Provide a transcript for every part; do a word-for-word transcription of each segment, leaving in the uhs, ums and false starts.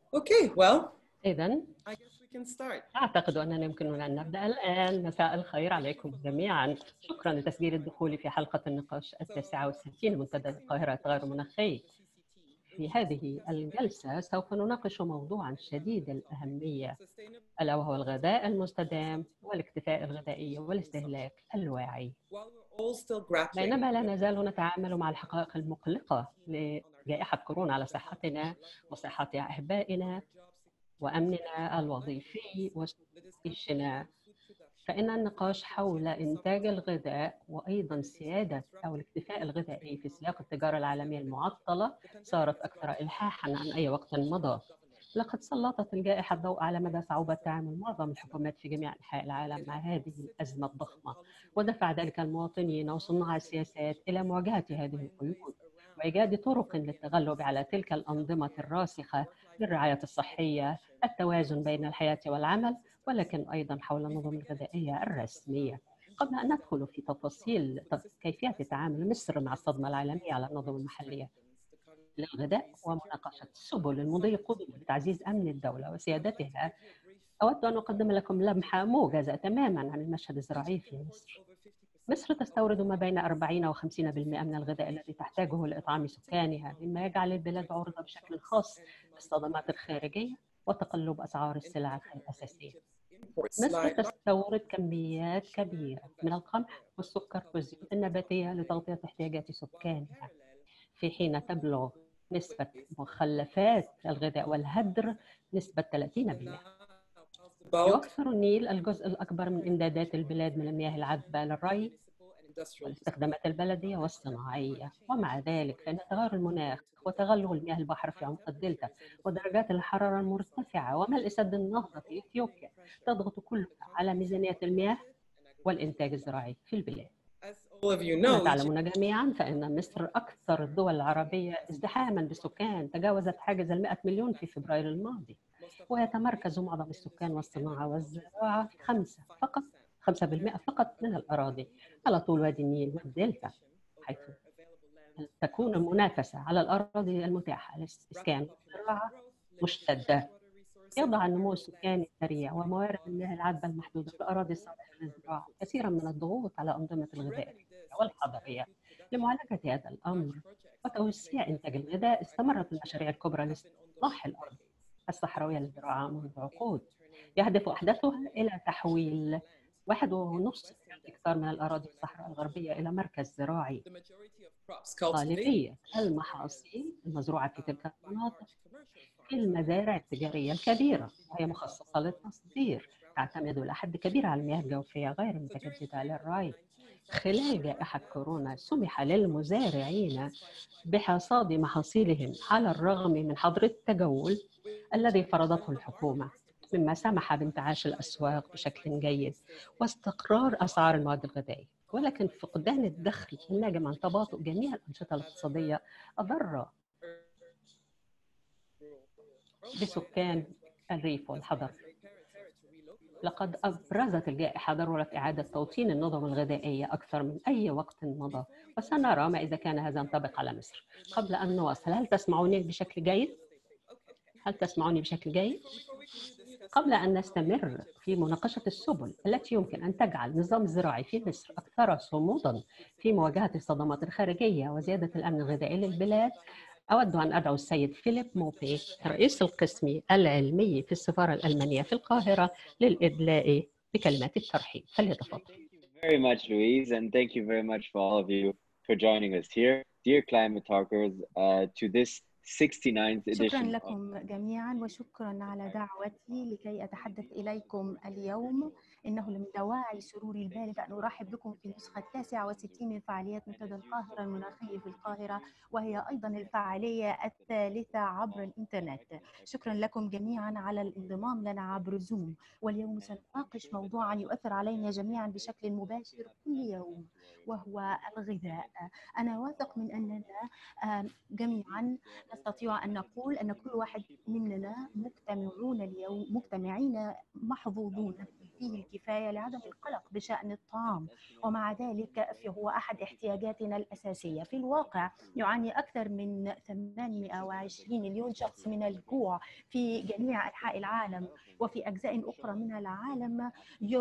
Okay, well, إذن I guess we can start. أعتقد أننا يمكننا أن نبدأ الآن. مساء الخير عليكم جميعا. شكرا لتسجيل الدخول في حلقة النقاش التاسعة والستين منتدى القاهرة التغير المناخي. في هذه الجلسة سوف نناقش موضوعا شديد الأهمية، ألا وهو الغذاء المستدام والاكتفاء الغذائي والاستهلاك الواعي. بينما لا نزال نتعامل مع الحقائق المقلقة لجائحة كورونا على صحتنا وصحة أحبائنا وأمننا الوظيفي وعيشنا، فإن النقاش حول إنتاج الغذاء وأيضا سيادة أو الاكتفاء الغذائي في سياق التجارة العالمية المعطلة صارت أكثر إلحاحا عن أي وقت مضى. لقد سلطت الجائحة الضوء على مدى صعوبة تعامل معظم الحكومات في جميع أنحاء العالم مع هذه الأزمة الضخمة، ودفع ذلك المواطنين وصناع السياسات إلى مواجهة هذه القيود وإيجاد طرق للتغلب على تلك الأنظمة الراسخة للرعاية الصحية، التوازن بين الحياة والعمل، ولكن أيضا حول النظم الغذائية الرسمية. قبل أن ندخل في تفاصيل كيفية تعامل مصر مع الصدمة العالمية على النظم المحلية للغذاء ومناقشة السبل المضي قدما لتعزيز أمن الدولة وسيادتها، أود أن أقدم لكم لمحة موجزة تماما عن المشهد الزراعي في مصر. مصر تستورد ما بين أربعين و خمسين بالمئة من الغذاء الذي تحتاجه لإطعام سكانها، مما يجعل البلاد عرضة بشكل خاص للصدمات الخارجية وتقلب أسعار السلع الأساسية. مصر تستورد كميات كبيرة من القمح والسكر والزيوت النباتية لتغطية احتياجات سكانها، في حين تبلغ نسبة مخلفات الغذاء والهدر نسبة ثلاثين بالمئة. يوفر النيل الجزء الأكبر من إمدادات البلاد من المياه العذبة للري والاستخدامات البلدية والصناعية، ومع ذلك فإن تغير المناخ وتغلغل المياه البحر في عمق الدلتا ودرجات الحرارة المرتفعة وملء سد النهضة في إثيوبيا تضغط كلها على ميزانية المياه والإنتاج الزراعي في البلاد. كما تعلمون جميعا فإن مصر أكثر الدول العربية ازدحاما بالسكان، تجاوزت حاجز المئة مليون في فبراير الماضي، ويتمركز معظم السكان والصناعة والزراعة في خمسة فقط خمسة بالمئة فقط من الأراضي على طول وادي النيل والدلتا، حيث تكون المنافسة على الأراضي المتاحة للإسكان والزراعة مشتدة. يضع النمو السكاني السريع وموارد المياه العذبة المحدودة في الأراضي الصالحة للزراعة كثيرا من الضغوط على أنظمة الغذاء والحضرية. لمعالجة هذا الأمر وتوسيع إنتاج الغذاء، استمرت المشاريع الكبرى لإصلاح الأرض الصحراوية للزراعة منذ عقود، يهدف أحدثها إلى تحويل واحد ونصف هكتار من الأراضي الصحراء الغربية إلى مركز زراعي. غالبية المحاصيل المزروعة في تلك المناطق في المزارع التجارية الكبيرة وهي مخصصة للتصدير، تعتمد إلى حد كبير على المياه الجوفية غير المتجددة للري. خلال جائحة كورونا سمح للمزارعين بحصاد محاصيلهم على الرغم من حظر التجول الذي فرضته الحكومة، مما سمح بانتعاش الأسواق بشكل جيد واستقرار أسعار المواد الغذائية. ولكن فقدان الدخل الناجم عن تباطؤ جميع الأنشطة الاقتصادية أضر بسكان الريف والحضر. لقد أبرزت الجائحة ضرورة إعادة توطين النظم الغذائية أكثر من أي وقت مضى، وسنرى ما إذا كان هذا ينطبق على مصر. قبل أن نواصل، هل تسمعوني بشكل جيد؟ هل تسمعوني بشكل جيد؟ قبل أن نستمر في مناقشة السبل التي يمكن أن تجعل النظام الزراعي في مصر أكثر صمودا في مواجهة الصدمات الخارجية وزيادة الأمن الغذائي للبلاد، أود أن أدعو السيد فيليب موبي رئيس القسم العلمي في السفارة الألمانية في القاهرة للإدلاء بكلمات الترحيب، فليتفضل. Thank you very much, Louise, and thank you very much for all of you for joining us here. Dear climate talkers, uh, to this sixty-ninth edition. شكرا لكم جميعا وشكرا على دعوتي لكي أتحدث إليكم اليوم. إنه من دواعي سروري البالغ أن أرحب بكم في النسخة التاسعة والستين من فعاليات منتدى القاهرة المناخي في القاهرة، وهي أيضا الفعالية الثالثة عبر الإنترنت. شكرا لكم جميعا على الانضمام لنا عبر زوم، واليوم سنناقش موضوعا يؤثر علينا جميعا بشكل مباشر كل يوم، وهو الغذاء. أنا واثق من أننا جميعا نستطيع أن نقول أن كل واحد مننا مجتمعون اليوم مجتمعين محظوظون فيه الكفاية لعدم القلق بشأن الطعام، ومع ذلك فهو أحد احتياجاتنا الأساسية. في الواقع يعاني أكثر من ثمانمئة وعشرين مليون شخص من الجوع في جميع أنحاء العالم، وفي أجزاء أخرى من العالم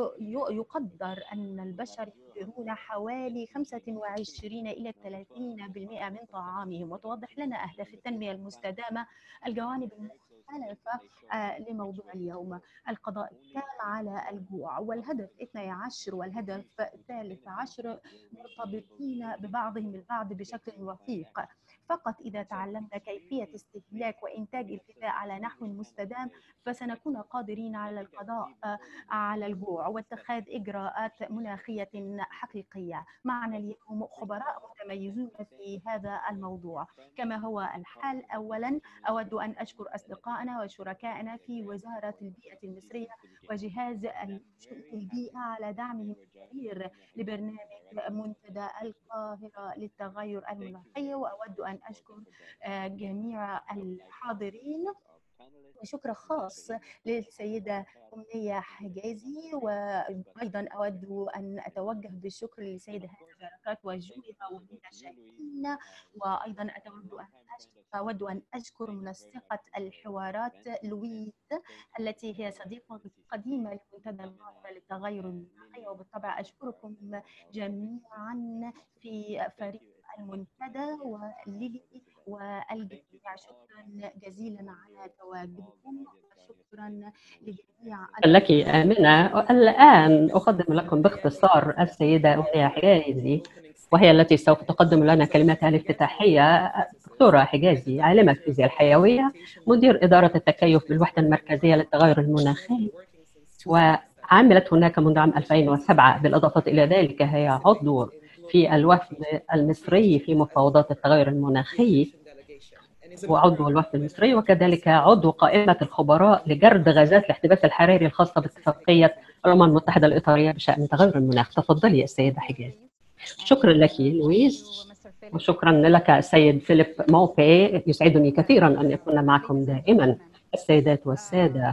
يقدر أن البشر ينفقون حوالي خمسة وعشرين إلى ثلاثين بالمئة من طعامهم. وتوضح لنا أهداف التنمية المستدامة الجوانب المختلفة لموضوع اليوم: القضاء التام على الجوع، والهدف اثني عشر والهدف الثالث عشر مرتبطين ببعضهم البعض بشكل وثيق. فقط إذا تعلمنا كيفية استهلاك وإنتاج الغذاء على نحو مستدام فسنكون قادرين على القضاء على الجوع واتخاذ إجراءات مناخية حقيقية. معنا اليوم خبراء متميزون في هذا الموضوع كما هو الحال. أولا أود أن أشكر أصدقائنا وشركائنا في وزارة البيئة المصرية وجهاز البيئة على دعمهم الكبير لبرنامج منتدى القاهرة للتغير المناخي، وأود أن أشكر جميع الحاضرين، وشكر خاص للسيدة أمنية حجازي. وأيضا أود أن أتوجه بالشكر للسيدة هانة بركات وجوهرة ومنى شاهين. وأيضا أتود أن أود أن أشكر منسقة الحوارات لويز التي هي صديقة قديمة لمنتدى القاهرة للتغير المناخي. وبالطبع أشكركم جميعا في فريق المنتدى وليلي والجميع. شكرا جزيلا على تواجدكم، وشكرا لجميع لك آمنة. الآن أقدم لكم باختصار السيدة أمنية حجازي، وهي التي سوف تقدم لنا كلمتها الافتتاحية. دكتورة حجازي عالمة الفيزياء الحيوية، مدير إدارة التكيف بالوحدة المركزية للتغير المناخي، وعملت هناك منذ عام ألفين وسبعة. بالإضافة إلى ذلك هي عضو في الوفد المصري في مفاوضات التغير المناخي وعضو الوفد المصري، وكذلك عضو قائمة الخبراء لجرد غازات الاحتباس الحراري الخاصة باتفاقية الأمم المتحدة الإطارية بشأن تغير المناخ. تفضلي السيدة حجازي. شكرا لك لويس، وشكرا لك السيد فيليب موبي. يسعدني كثيرا أن يكون معكم دائما. السيدات والسادة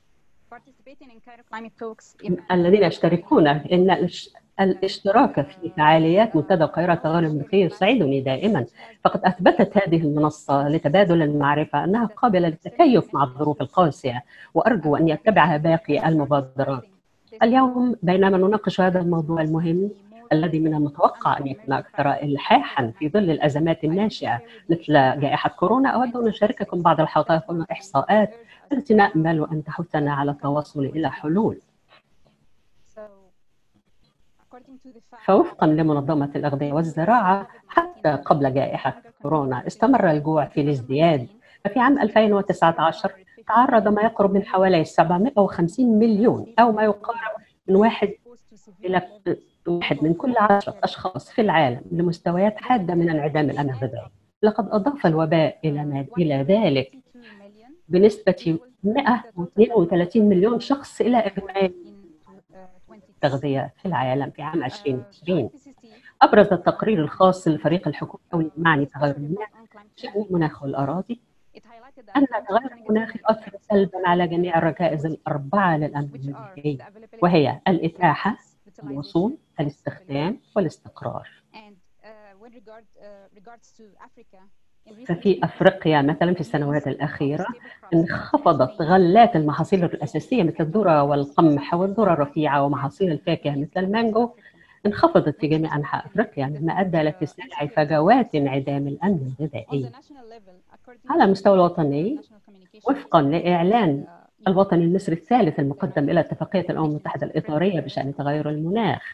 الذين يشتركون، إن الاشتراك في فعاليات منتدى القاهرة التغير المناخي يسعدني دائما، فقد أثبتت هذه المنصة لتبادل المعرفة أنها قابلة للتكيف مع الظروف القاسية، وأرجو أن يتبعها باقي المبادرات. اليوم بينما نناقش هذا الموضوع المهم الذي من المتوقع أن يكون أكثر إلحاحا في ظل الأزمات الناشئة مثل جائحة كورونا، أود أن أشارككم بعض الحقائق والإحصاءات التي نأمل أن تحثنا على التوصل إلى حلول. فوفقا لمنظمة الأغذية والزراعة، حتى قبل جائحة كورونا استمر الجوع في الازدياد. ففي عام ألفين وتسعة عشر تعرض ما يقرب من حوالي سبعمئة وخمسين مليون أو ما يقارب من واحد إلى واحد من كل عشرة أشخاص في العالم لمستويات حادة من انعدام الأمن الغذائي. لقد أضاف الوباء إلى إلى ذلك بنسبة مئة واثنين وثلاثين مليون شخص إلى إغماء التغذية في العالم في عام ألفين وعشرين. أبرز التقرير الخاص للفريق الحكومي المعني تغير المناخ شأن المناخ والأراضي أن تغير المناخ يؤثر سلبا على جميع الركائز الأربعة للأمن الغذائي، وهي الإتاحة، الوصول، الاستخدام، والاستقرار. ففي أفريقيا مثلا في السنوات الأخيرة انخفضت غلات المحاصيل الأساسية مثل الذرة والقمح والذرة الرفيعة، ومحاصيل الفاكهة مثل المانجو انخفضت في جميع أنحاء أفريقيا، مما أدى لاتساع فجوات انعدام الأمن الغذائي. على المستوى الوطني، وفقا لإعلان الوطني المصري الثالث المقدم إلى اتفاقية الأمم المتحدة الإطارية بشأن تغير المناخ،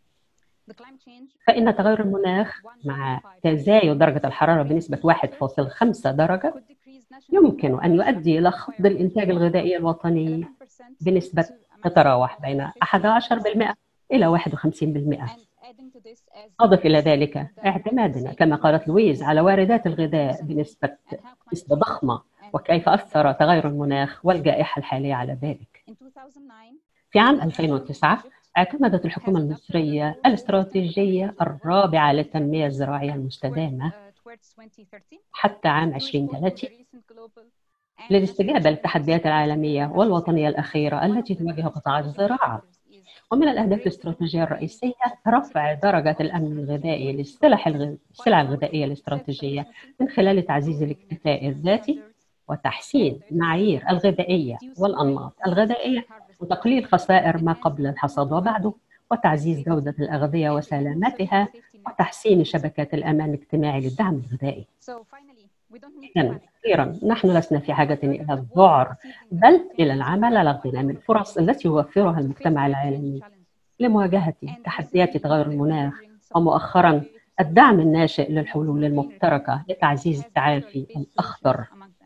فإن تغير المناخ مع تزايد درجة الحرارة بنسبة واحد فاصلة خمسة درجة يمكن أن يؤدي إلى خفض الإنتاج الغذائي الوطني بنسبة تتراوح بين أحد عشر بالمئة إلى واحد وخمسين بالمئة. أضف إلى ذلك اعتمادنا كما قالت لويز على واردات الغذاء بنسبة نسبة ضخمة، وكيف أثر تغير المناخ والجائحة الحالية على ذلك. في عام ألفين وتسعة اعتمدت الحكومة المصرية الاستراتيجية الرابعة للتنمية الزراعية المستدامة حتى عام ألفين وثلاثين للاستجابة للتحديات العالمية والوطنية الأخيرة التي تواجه قطاع الزراعة. ومن الأهداف الاستراتيجية الرئيسية رفع درجة الأمن الغذائي للسلع السلع الغذائية الاستراتيجية من خلال تعزيز الاكتفاء الذاتي وتحسين معايير الغذائية والأنماط الغذائية وتقليل خسائر ما قبل الحصاد وبعده وتعزيز جودة الأغذية وسلامتها وتحسين شبكات الأمان الاجتماعي للدعم الغذائي. إذن أخيرا نحن لسنا في حاجة إلى الذعر بل إلى العمل على اغتنام الفرص التي يوفرها المجتمع العالمي لمواجهة تحديات تغير المناخ ومؤخرا الدعم الناشئ للحلول المبتكرة لتعزيز التعافي الأخضر.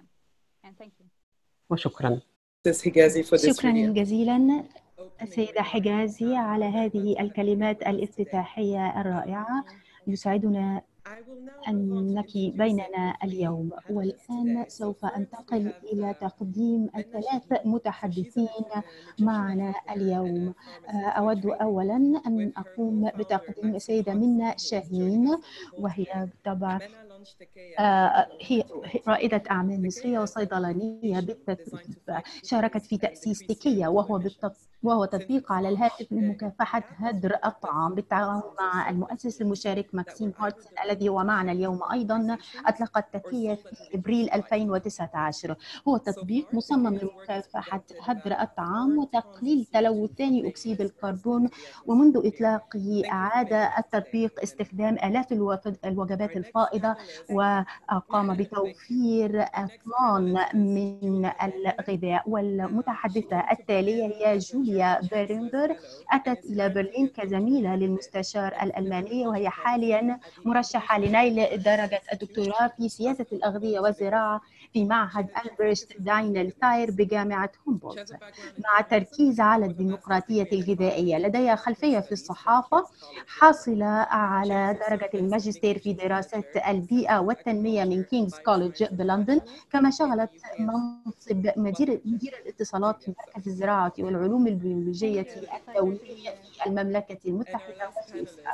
وشكرا. شكرا جزيلا السيدة حجازي على هذه الكلمات الافتتاحية الرائعة. يسعدنا أنك بيننا اليوم. والآن سوف أنتقل إلى تقديم الثلاث متحدثين معنا اليوم. أود أولا أن أقوم بتقديم السيدة منى شاهين، وهي بالطبع هي رائدة أعمال مصرية وصيدلانية بالتدريب. شاركت في تأسيس تكية وهو بالتطبيق وهو تطبيق على الهاتف لمكافحة هدر الطعام بالتعاون مع المؤسس المشارك ماكسيم هارتسون الذي هو معنا اليوم أيضا. أطلقت تكية في إبريل ألفين وتسعة عشر. هو تطبيق مصمم لمكافحة هدر الطعام وتقليل تلوث ثاني أكسيد الكربون، ومنذ إطلاقه أعاد التطبيق استخدام آلاف الوجبات الفائضة وقام بتوفير أطنان من الغذاء. والمتحدثة التالية هي جوليا بيرينجر، أتت إلى برلين كزميلة للمستشار الألماني، وهي حاليا مرشحة لنيل درجة الدكتوراه في سياسة الأغذية والزراعة في معهد ألبرشت داينل تاير بجامعة هومبولت، مع تركيز على الديمقراطية الغذائية. لديها خلفية في الصحافة، حاصلة على درجة الماجستير في دراسة البيئة والتنمية من كينغز كوليدج بلندن، كما شغلت منصب مدير مدير الاتصالات في مركز الزراعة والعلوم البيولوجية الدولية في المملكة المتحدة وسويسرا.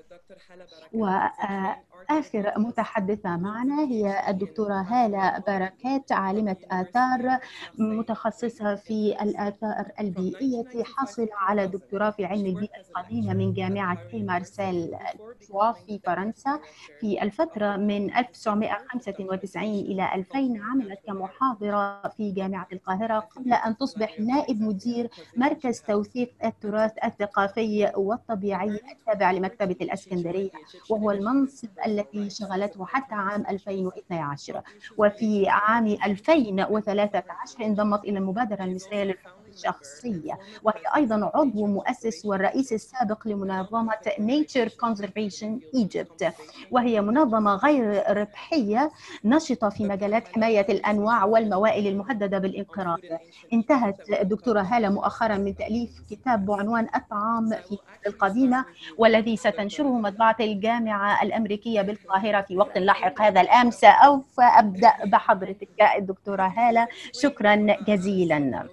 وآخر متحدثة معنا هي الدكتورة هالة بركات، عالمة آثار متخصصة في الآثار البيئية، حاصلة على دكتوراه في علم البيئة القديمة من جامعة مارسيل في فرنسا. في الفترة من ألف وتسعمائة وخمسة وتسعين إلى ألفين عملت كمحاضرة في جامعة القاهرة قبل أن تصبح نائب مدير مركز توثيق التراث الثقافي والطبيعي التابع لمكتبة الإسكندرية، وهو المنصب الذي شغلته حتى عام ألفين واثني عشر. وفي عام ألفين وثلاثة عشر انضمت إلى المبادرة المصرية للحقوق الشخصية، وهي أيضا عضو مؤسس والرئيس السابق لمنظمة Nature Conservation Egypt، وهي منظمة غير ربحية نشطة في مجالات حماية الأنواع والموائل المهددة بالانقراض. انتهت الدكتورة هالة مؤخرا من تأليف كتاب بعنوان الطعام في مصر القديمة، والذي ستنشره مطبعة الجامعة الأمريكية بالقاهرة في وقت لاحق هذا العام. سوف أبدأ بحضرتك الدكتورة هالة. شكرا جزيلا.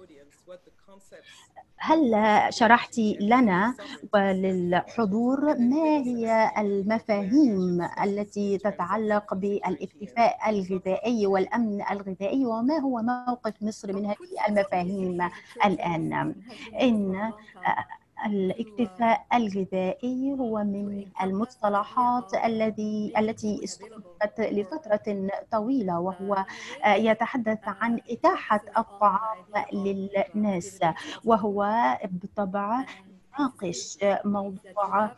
هل شرحتي لنا وللحضور ما هي المفاهيم التي تتعلق بالاكتفاء الغذائي والأمن الغذائي، وما هو موقف مصر من هذه المفاهيم الآن؟ إن الاكتفاء الغذائي هو من المصطلحات الذي التي استخدمت لفترة طويلة، وهو يتحدث عن إتاحة الطعام للناس، وهو بالطبع يناقش موضوع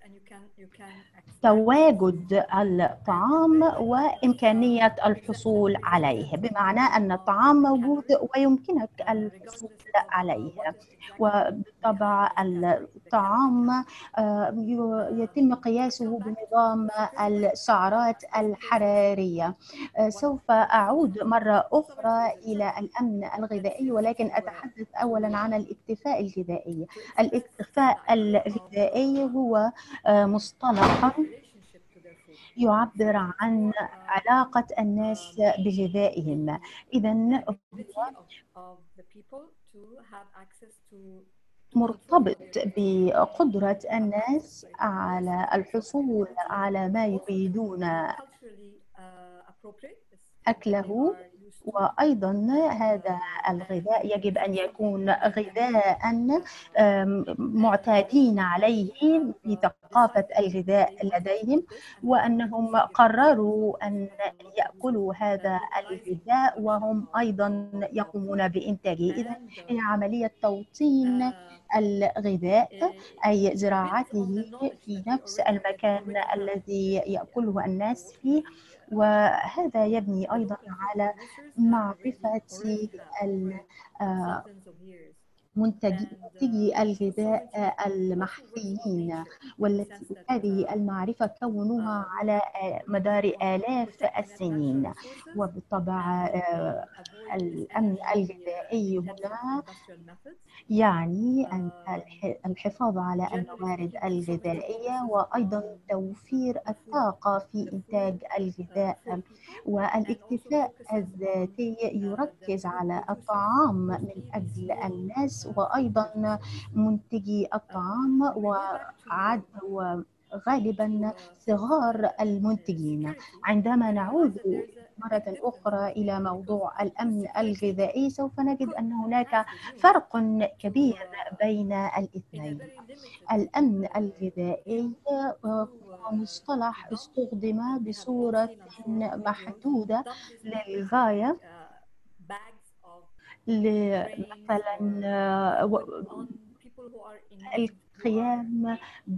تواجد الطعام وإمكانية الحصول عليه، بمعنى أن الطعام موجود ويمكنك الحصول عليه. وبالطبع الطعام يتم قياسه بنظام السعرات الحرارية. سوف أعود مرة أخرى إلى الأمن الغذائي، ولكن أتحدث أولا عن الاكتفاء الغذائي. الاكتفاء الغذائي هو مصطلح يعبر عن علاقة الناس بغذائهم. إذن مرتبط بقدرة الناس على الحصول على ما يريدون أكله وأيضا هذا الغذاء يجب أن يكون غذاء معتادين عليه في ثقافة الغذاء لديهم، وأنهم قرروا أن يأكلوا هذا الغذاء وهم أيضا يقومون بإنتاجه. إذن هي عملية توطين الغذاء، أي زراعته في نفس المكان الذي يأكله الناس فيه، وهذا يبني أيضا على معرفة منتجي الغذاء المحليين، والتي هذه المعرفة كونوها على مدار آلاف السنين. وبالطبع الأمن الغذائي هنا يعني الحفاظ على الموارد الغذائية وأيضا توفير الطاقة في إنتاج الغذاء. والاكتفاء الذاتي يركز على الطعام من أجل الناس وأيضا منتجي الطعام وعد وغالبا صغار المنتجين. عندما نعود مرة أخرى إلى موضوع الأمن الغذائي سوف نجد أن هناك فرق كبير بين الاثنين. الأمن الغذائي هو مصطلح استخدم بصورة محدودة للغاية، مثلا القيام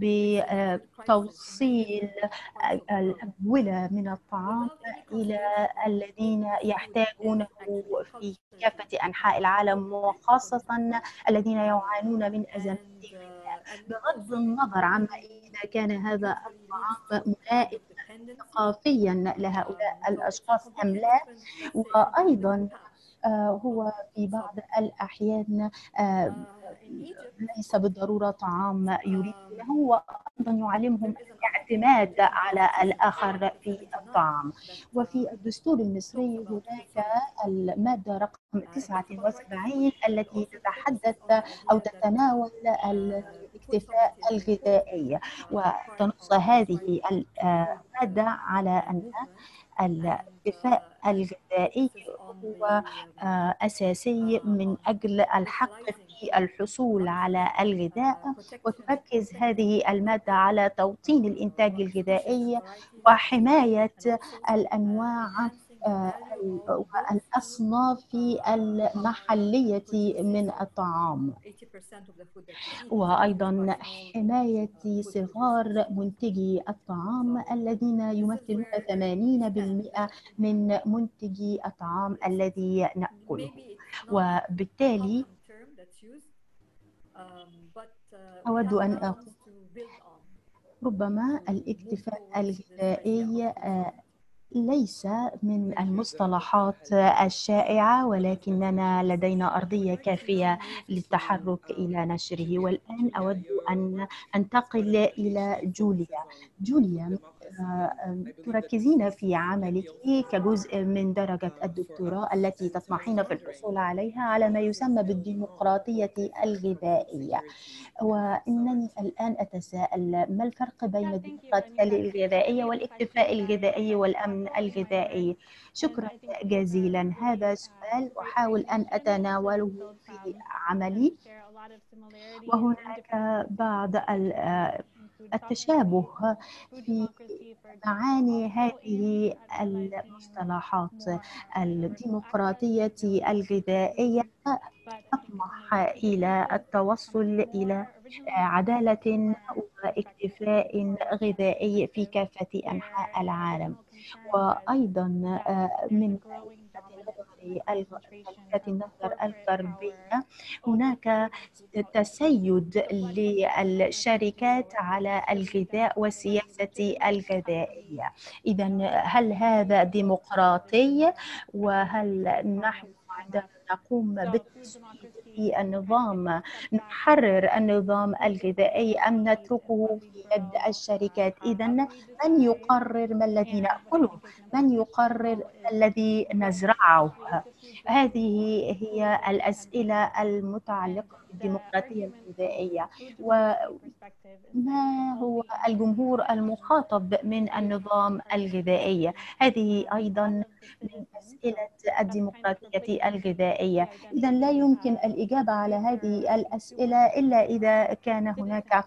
بتوصيل الأبولة من الطعام إلى الذين يحتاجونه في كافة أنحاء العالم، وخاصة الذين يعانون من أزمات بغض النظر عما إذا كان هذا الطعام ملائم ثقافيا لهؤلاء الأشخاص أم لا. وأيضا هو في بعض الأحيان ليس بالضرورة طعام يريدونه، وأيضا يعلمهم الاعتماد على الآخر في الطعام. وفي الدستور المصري هناك المادة رقم تسعة وسبعين التي تتحدث أو تتناول الاكتفاء الغذائي، وتنص هذه المادة على أن الاكتفاء الغذائي هو أساسي من أجل الحق في الحصول على الغذاء. وتركز هذه المادة على توطين الإنتاج الغذائي وحماية الأنواع والأصناف المحلية من الطعام، وأيضا حماية صغار منتجي الطعام الذين يمثلون ثمانين بالمئة من منتجي الطعام الذي نأكله. وبالتالي أود أن أقول ربما الاكتفاء الغذائي ليس من المصطلحات الشائعة، ولكننا لدينا أرضية كافية للتحرك إلى نشره. والآن أود أن أنتقل إلى جوليا. جوليا، تركزين في عملك كجزء من درجة الدكتوراه التي تطمحين في الحصول عليها على ما يسمى بالديمقراطية الغذائية، وإنني الآن أتساءل ما الفرق بين الديمقراطية الغذائية والاكتفاء الغذائي والأمن الغذائي؟ شكرا جزيلا. هذا سؤال أحاول أن أتناوله في عملي، وهناك بعض التشابه في معاني هذه المصطلحات. الديمقراطية الغذائية تطمح إلى التوصل إلى عدالة واكتفاء غذائي في كافة أنحاء العالم. وأيضا من وجهة النظر الغربية هناك تسيد للشركات على الغذاء والسياسة الغذائية. إذن هل هذا ديمقراطي؟ وهل نحن عندما نقوم بالتصويت في النظام نحرر النظام الغذائي أم نتركه في يد الشركات؟ إذن من يقرر ما الذي نأكله؟ من يقرر الذي نزرعه؟ هذه هي الأسئلة المتعلقة الديمقراطية الغذائية، وما هو الجمهور المخاطب من النظام الغذائي. هذه أيضا من أسئلة الديمقراطية الغذائية. إذا لا يمكن الإجابة على هذه الأسئلة إلا إذا كان هناك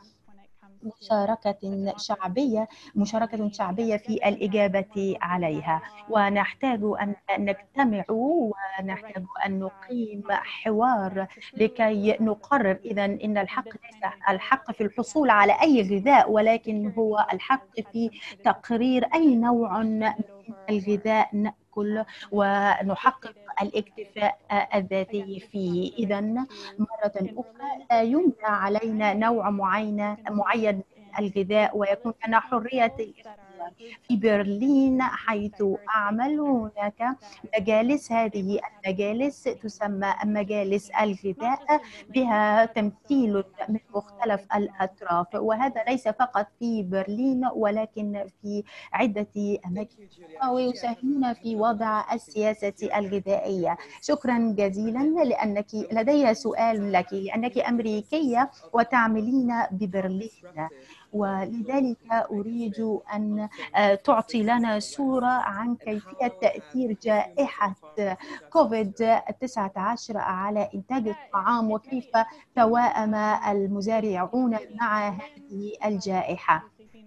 مشاركة شعبية مشاركة شعبية في الإجابة عليها، ونحتاج أن نجتمع ونحتاج أن نقيم حوار لكي نقرر. إذا إن الحق ليس الحق في الحصول على أي غذاء، ولكن هو الحق في تقرير أي نوع من الغذاء نأكل ونحقق الاكتفاء الذاتي فيه. إذا مرة أخرى لا يمنع علينا نوع معين معين من الغذاء، ويكون لنا حرية الاختيار. في برلين حيث أعمل هناك مجالس، هذه المجالس تسمى مجالس الغذاء، بها تمثيل من مختلف الأطراف، وهذا ليس فقط في برلين ولكن في عدة أماكن، ويساهمون في وضع السياسة الغذائية. شكرا جزيلا. لأنك لدي سؤال لك، لأنك أمريكية وتعملين ببرلين، ولذلك أريد أن تعطي لنا صورة عن كيفية تأثير جائحة كوفيد تسعة عشر على إنتاج الطعام، وكيف توائم المزارعون مع هذه الجائحة.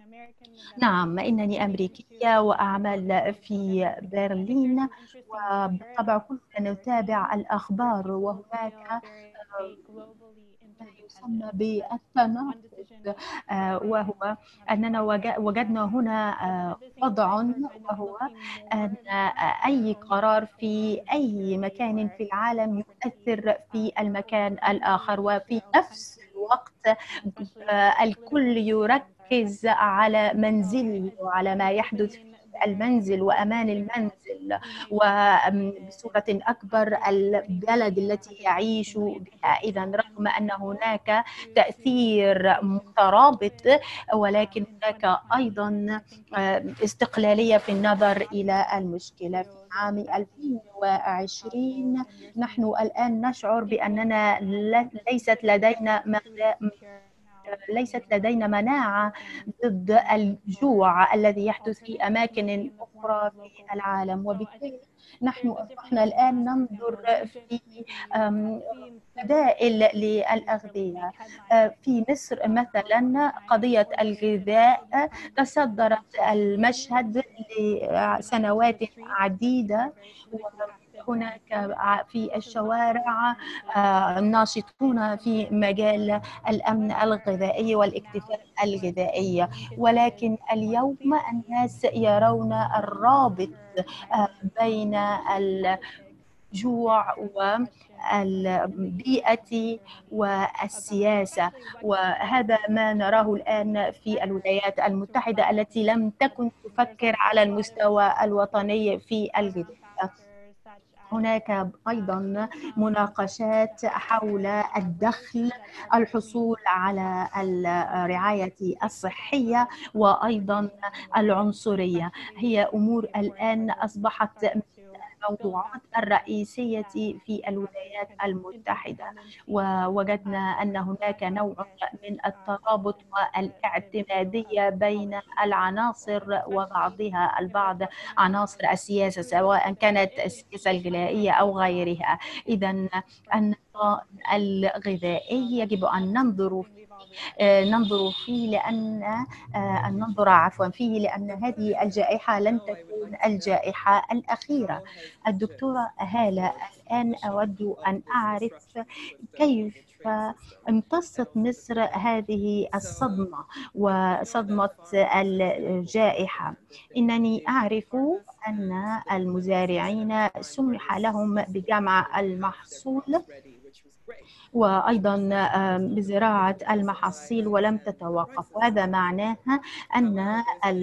نعم، إنني أمريكية وأعمل في برلين، وبالطبع كنا نتابع الأخبار، وهناك ما يسمى بالتناقض، وهو أننا وجدنا هنا وضع، وهو أن أي قرار في أي مكان في العالم يؤثر في المكان الآخر، وفي نفس الوقت الكل يركز على منزله وعلى ما يحدث في المنزل وأمان المنزل، وبصورة أكبر البلد التي يعيش بها. إذا رغم أن هناك تأثير مترابط، ولكن هناك أيضا استقلالية في النظر إلى المشكلة. في عام ألفين وعشرين نحن الآن نشعر بأننا ليست لدينا ليست لدينا مناعة ضد الجوع الذي يحدث في أماكن أخرى في العالم، وبالتالي نحن أصبحنا الآن ننظر في بدائل للأغذية. في مصر مثلا قضية الغذاء تصدرت المشهد لسنوات عديدة، هناك في الشوارع ناشطون في مجال الأمن الغذائي والاكتفاء الغذائي، ولكن اليوم الناس يرون الرابط بين الجوع والبيئة والسياسة، وهذا ما نراه الآن في الولايات المتحدة التي لم تكن تفكر على المستوى الوطني في الغذاء. هناك أيضا مناقشات حول الدخل، الحصول على الرعاية الصحية، وأيضا العنصرية. هي أمور الآن أصبحت من الموضوعات الرئيسية في الولايات المتحدة، ووجدنا أن هناك نوع من الترابط والاعتمادية بين العناصر وبعضها البعض، عناصر السياسة سواء كانت السياسة الغذائية أو غيرها. إذا النظام الغذائي يجب أن ننظر ننظر فيه لأن أن ننظر عفوا فيه لأن هذه الجائحة لن تكون الجائحة الأخيرة. الدكتورة هالة، الآن أود أن أعرف كيف امتصت مصر هذه الصدمة وصدمة الجائحة. إنني أعرف أن المزارعين سمح لهم بجمع المحصول وأيضا بزراعة المحاصيل ولم تتوقف، وهذا معناه أن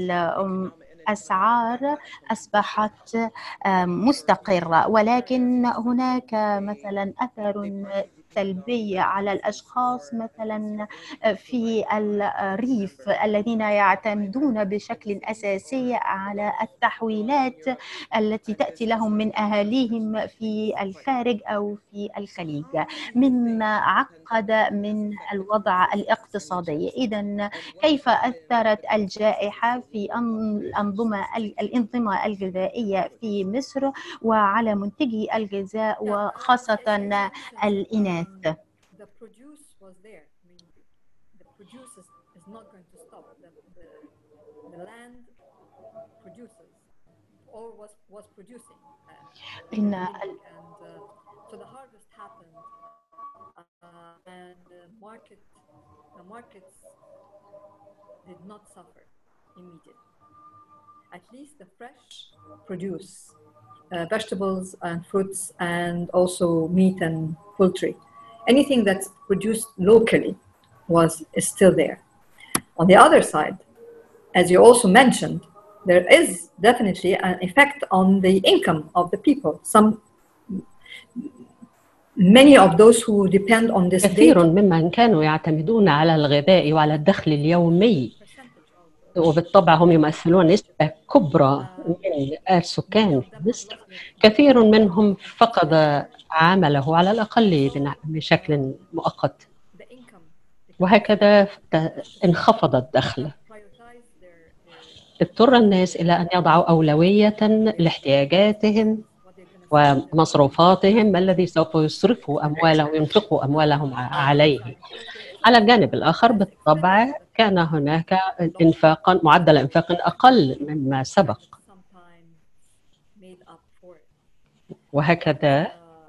الأسعار أصبحت مستقرة، ولكن هناك مثلا أثر سلبية على الأشخاص مثلا في الريف الذين يعتمدون بشكل أساسي على التحويلات التي تأتي لهم من أهاليهم في الخارج أو في الخليج، مما عقد معقد من الوضع الاقتصادي. إذن كيف أثرت الجائحة في الأنظمة الأنظمة الغذائية في مصر وعلى منتجي الغذاء وخاصة الإناث؟ إن So the harvest happened, uh, and the market, the markets did not suffer immediately. At least the fresh produce, uh, vegetables and fruits, and also meat and poultry. Anything that's produced locally was is still there. On the other side, as you also mentioned, there is definitely an effect on the income of the people. Some Many of those who depend on this كثير ممن كانوا يعتمدون على الغذاء وعلى الدخل اليومي، وبالطبع هم يمثلون نسبة كبرى من السكان في مصر. كثير منهم فقد عمله على الأقل بشكل مؤقت، وهكذا انخفض الدخل. اضطر الناس إلى أن يضعوا أولوية لاحتياجاتهم ومصروفاتهم الذي سوف يصرفوا أموالهم وينفقوا أموالهم عليه. على الجانب الآخر بالطبع كان هناك انفاقا معدل انفاق أقل مما سبق، وهكذا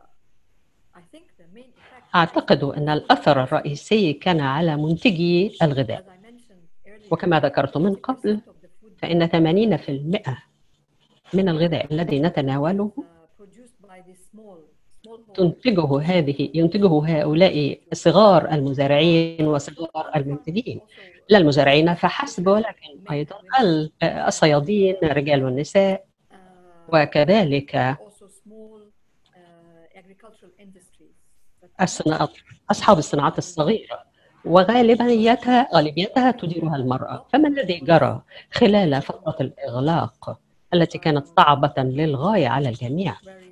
أعتقد أن الأثر الرئيسي كان على منتجي الغذاء. وكما ذكرت من قبل فإن ثمانين بالمئة من الغذاء الذي نتناوله تنتجه هذه ينتجه هؤلاء صغار المزارعين وصغار المنتجين، لا المزارعين فحسب ولكن أيضا الصيادين الرجال والنساء، وكذلك الصناعات أصحاب الصناعات الصغيرة، وغالبيتها غالبيتها تديرها المرأة. فما الذي جرى خلال فترة الإغلاق التي كانت صعبة للغاية على الجميع؟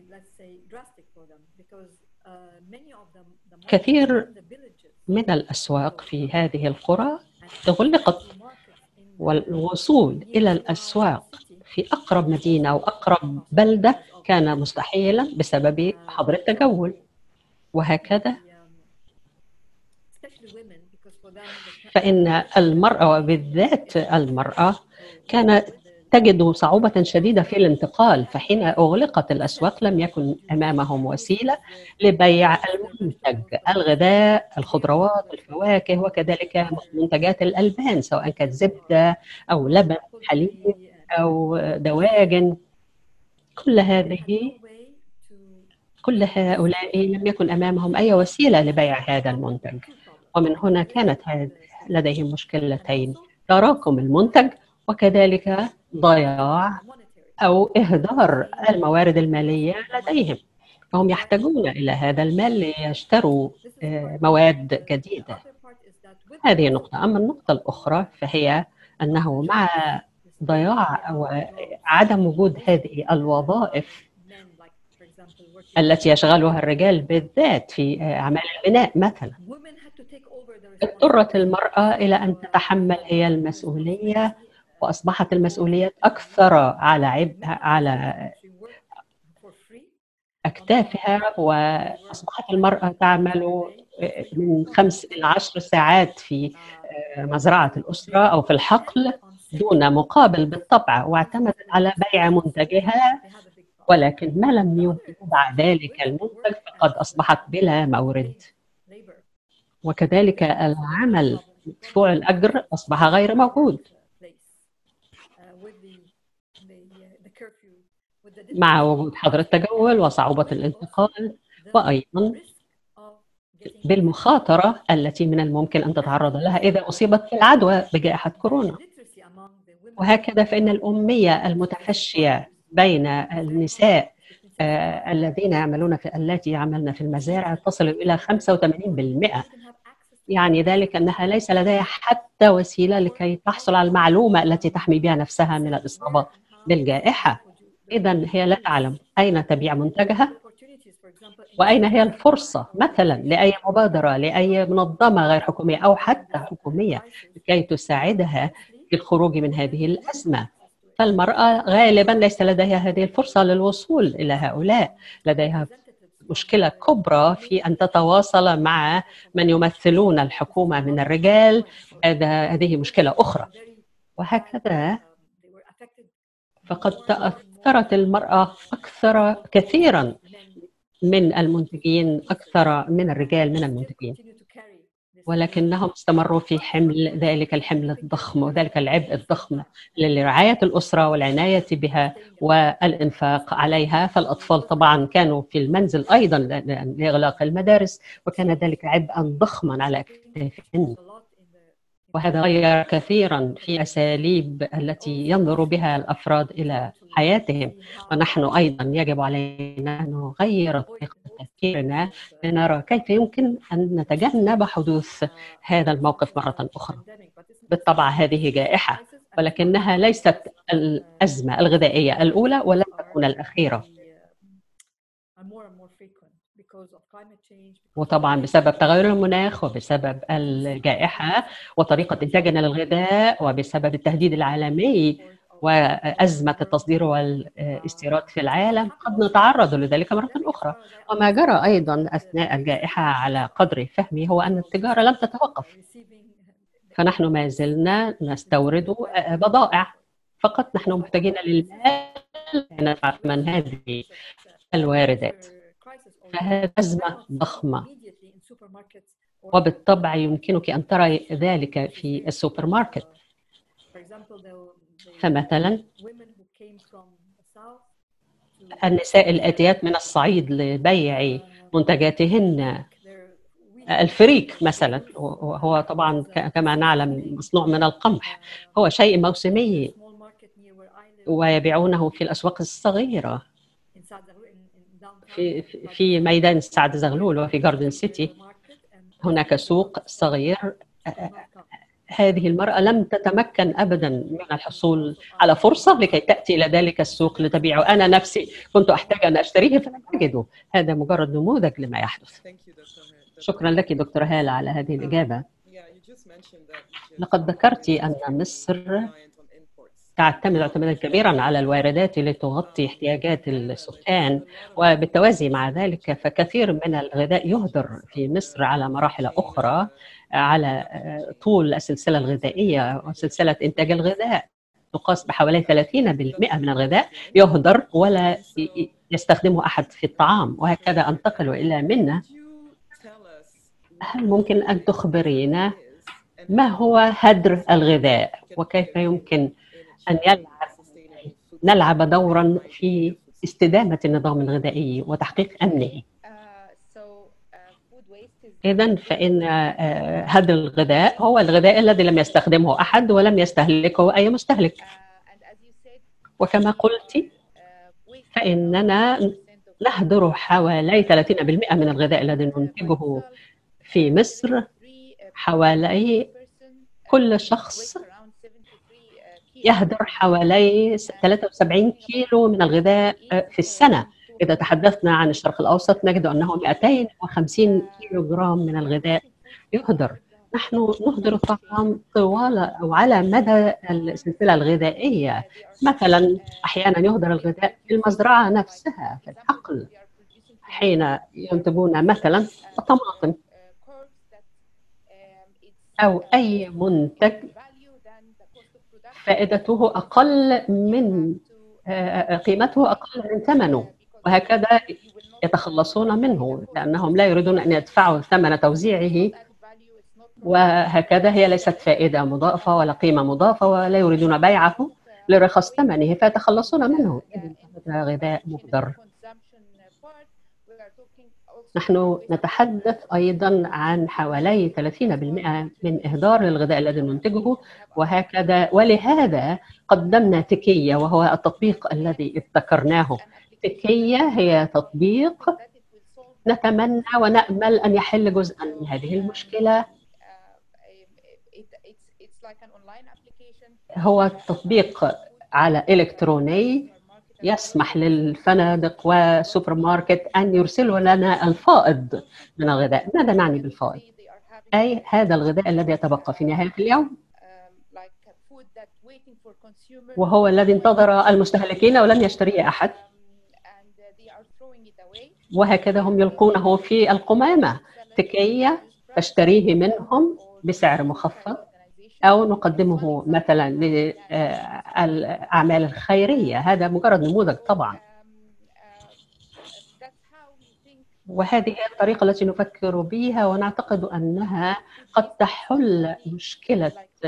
كثير من الأسواق في هذه القرى أغلقت، والوصول إلى الأسواق في أقرب مدينة أو أقرب بلدة كان مستحيلا بسبب حظر التجول. وهكذا فإن المرأة وبالذات المرأة كانت تجد صعوبة شديدة في الانتقال، فحين أغلقت الأسواق لم يكن أمامهم وسيلة لبيع المنتج، الغذاء، الخضروات، الفواكه، وكذلك منتجات الألبان سواء كانت زبدة أو لبن، حليب أو دواجن. كل هذه كل هؤلاء لم يكن أمامهم أي وسيلة لبيع هذا المنتج، ومن هنا كانت لديهم مشكلتين: تراكم المنتج وكذلك ضياع أو إهدار الموارد المالية لديهم، فهم يحتاجون إلى هذا المال ليشتروا مواد جديدة. هذه نقطة. أما النقطة الأخرى فهي أنه مع ضياع وعدم وجود هذه الوظائف التي يشغلها الرجال بالذات في أعمال البناء مثلا، اضطرت المرأة إلى أن تتحمل هي المسؤولية، وأصبحت المسؤوليات أكثر على عبء على أكتافها، وأصبحت المرأة تعمل من خمس إلى عشر ساعات في مزرعة الأسرة أو في الحقل دون مقابل بالطبع، واعتمدت على بيع منتجها، ولكن ما لم يباع ذلك المنتج فقد أصبحت بلا مورد. وكذلك العمل مدفوع الأجر أصبح غير موجود مع وجود حظر التجول وصعوبة الانتقال، وأيضا بالمخاطرة التي من الممكن أن تتعرض لها إذا أصيبت بالعدوى بجائحة كورونا. وهكذا فإن الأمية المتفشية بين النساء آه الذين يعملون في التي يعملن في المزارع تصل إلى خمسة وثمانين بالمئة، يعني ذلك أنها ليس لديها حتى وسيلة لكي تحصل على المعلومة التي تحمي بها نفسها من الإصابة بالجائحة. إذن هي لا تعلم أين تبيع منتجها، وأين هي الفرصة مثلا لأي مبادرة، لأي منظمة غير حكومية أو حتى حكومية لكي تساعدها في الخروج من هذه الأزمة. فالمرأة غالبا ليس لديها هذه الفرصة للوصول إلى هؤلاء، لديها مشكلة كبرى في أن تتواصل مع من يمثلون الحكومة من الرجال. هذه مشكلة أخرى. وهكذا فقد تأثرت المرأة أكثر كثيرا من المنتجين، أكثر من الرجال من المنتجين، ولكنهم استمروا في حمل ذلك الحمل الضخم وذلك العبء الضخم لرعاية الأسرة والعناية بها والإنفاق عليها. فالأطفال طبعا كانوا في المنزل أيضا لإغلاق المدارس، وكان ذلك عبئا ضخما على أكتافهن. وهذا غير كثيرا في أساليب التي ينظر بها الأفراد إلى حياتهم. ونحن أيضا يجب علينا أن نغير طريقة تفكيرنا لنرى كيف يمكن أن نتجنب حدوث هذا الموقف مرة أخرى. بالطبع هذه جائحة، ولكنها ليست الأزمة الغذائية الأولى ولن تكون الأخيرة. وطبعا بسبب تغير المناخ وبسبب الجائحة وطريقة إنتاجنا للغذاء وبسبب التهديد العالمي وأزمة التصدير والاستيراد في العالم قد نتعرض لذلك مرة أخرى. وما جرى أيضا أثناء الجائحة على قدر فهمي هو أن التجارة لم تتوقف، فنحن ما زلنا نستورد بضائع فقط. نحن محتاجين للمال لندفع ثمن هذه الواردات. فهذه أزمة ضخمة، وبالطبع يمكنك أن ترى ذلك في السوبر ماركت. فمثلا النساء الآتيات من الصعيد لبيع منتجاتهن، الفريك مثلا، وهو طبعا كما نعلم مصنوع من القمح، هو شيء موسمي ويبيعونه في الأسواق الصغيرة في في ميدان سعد زغلول وفي جاردن سيتي. هناك سوق صغير. هذه المرأة لم تتمكن أبدا من الحصول على فرصة لكي تأتي إلى ذلك السوق لتبيعه. أنا نفسي كنت أحتاج أن أشتريه فلم أجده. هذا مجرد نموذج لما يحدث. شكرا لك دكتورة هالة على هذه الإجابة. لقد ذكرت أن مصر تعتمد اعتمادا كبيرا على الواردات لتغطي احتياجات السكان، وبالتوازي مع ذلك فكثير من الغذاء يهدر في مصر على مراحل أخرى على طول السلسلة الغذائية وسلسلة إنتاج الغذاء. تقاس بحوالي ثلاثين بالمئة من الغذاء يهدر ولا يستخدمه أحد في الطعام. وهكذا أنتقل إلى منا. هل ممكن أن تخبرينا ما هو هدر الغذاء وكيف يمكن أن يلعب نلعب دورا في استدامة النظام الغذائي وتحقيق أمنه؟ إذن فإن هدر الغذاء هو الغذاء الذي لم يستخدمه أحد ولم يستهلكه أي مستهلك. وكما قلت فإننا نهدر حوالي ثلاثين بالمئة من الغذاء الذي ننتجه في مصر. حوالي كل شخص يهدر حوالي ثلاثة وسبعين كيلو من الغذاء في السنة. إذا تحدثنا عن الشرق الأوسط نجد أنه مئتين وخمسين كيلو جرام من الغذاء يهدر. نحن نهدر الطعام طوال أو على مدى السلسلة الغذائية. مثلا أحيانا يهدر الغذاء في المزرعة نفسها في الحقل حين ينتجون مثلا الطماطم أو أي منتج فائدته أقل من قيمته أقل من ثمنه، وهكذا يتخلصون منه لأنهم لا يريدون أن يدفعوا ثمن توزيعه. وهكذا هي ليست فائدة مضافة ولا قيمة مضافة ولا يريدون بيعه لرخص ثمنه فيتخلصون منه. هذا غذاء مهدر. نحن نتحدث أيضا عن حوالي ثلاثين بالمئة من إهدار الغذاء الذي ننتجه. وهكذا ولهذا قدمنا تكية، وهو التطبيق الذي ذكرناه. تكية هي تطبيق نتمنى ونأمل أن يحل جزءا من هذه المشكلة. هو تطبيق على إلكتروني يسمح للفنادق والسوبر ماركت أن يرسلوا لنا الفائض من الغذاء. ماذا نعني بالفائض؟ أي هذا الغذاء الذي يتبقى في نهاية اليوم وهو الذي انتظر المستهلكين ولم يشتريه أحد، وهكذا هم يلقونه في القمامة لكي تشتريه منهم بسعر مخفض، أو نقدمه مثلا للأعمال الخيرية. هذا مجرد نموذج طبعا، وهذه هي الطريقة التي نفكر بها، ونعتقد أنها قد تحل مشكلة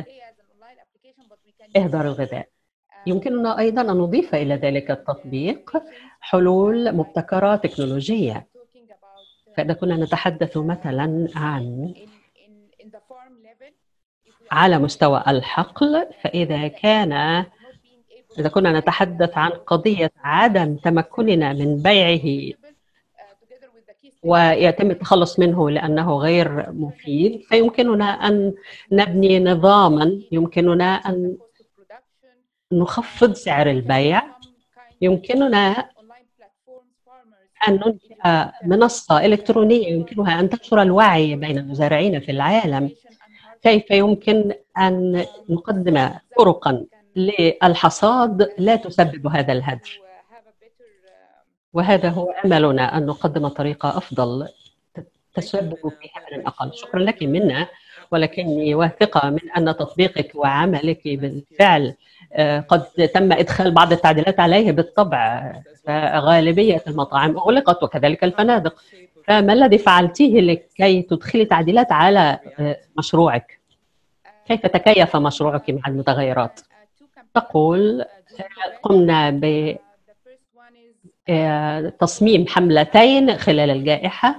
إهدار الغذاء. يمكننا أيضا أن نضيف إلى ذلك التطبيق حلول مبتكرة تكنولوجية. فإذا كنا نتحدث مثلا عن على مستوى الحقل، فإذا كان إذا كنا نتحدث عن قضية عدم تمكننا من بيعه ويتم التخلص منه لأنه غير مفيد، فيمكننا أن نبني نظاما يمكننا أن نخفض سعر البيع. يمكننا أن ننشئ منصة إلكترونية يمكنها أن تنشر الوعي بين المزارعين في العالم. كيف يمكن أن نقدم طرقا للحصاد لا تسبب هذا الهدر؟ وهذا هو أملنا، أن نقدم طريقة أفضل تسبب في هدر أقل. شكرا لك منا، ولكني واثقة من أن تطبيقك وعملك بالفعل قد تم إدخال بعض التعديلات عليه بالطبع. فغالبية المطاعم أغلقت وكذلك الفنادق، فما الذي فعلتيه لكي تدخلي تعديلات على مشروعك؟ كيف تكيف مشروعك مع المتغيرات؟ تقول قمنا بتصميم حملتين خلال الجائحة.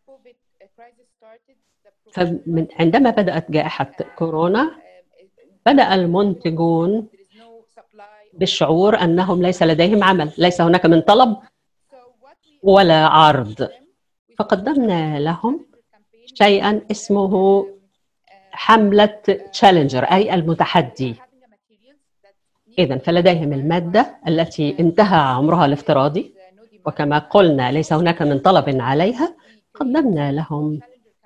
فعندما بدأت جائحة كورونا بدأ المنتجون بالشعور أنهم ليس لديهم عمل، ليس هناك من طلب ولا عرض، فقدمنا لهم شيئا اسمه حملة تشالنجر، أي المتحدي. إذن فلديهم المادة التي انتهى عمرها الافتراضي، وكما قلنا ليس هناك من طلب عليها. قدمنا لهم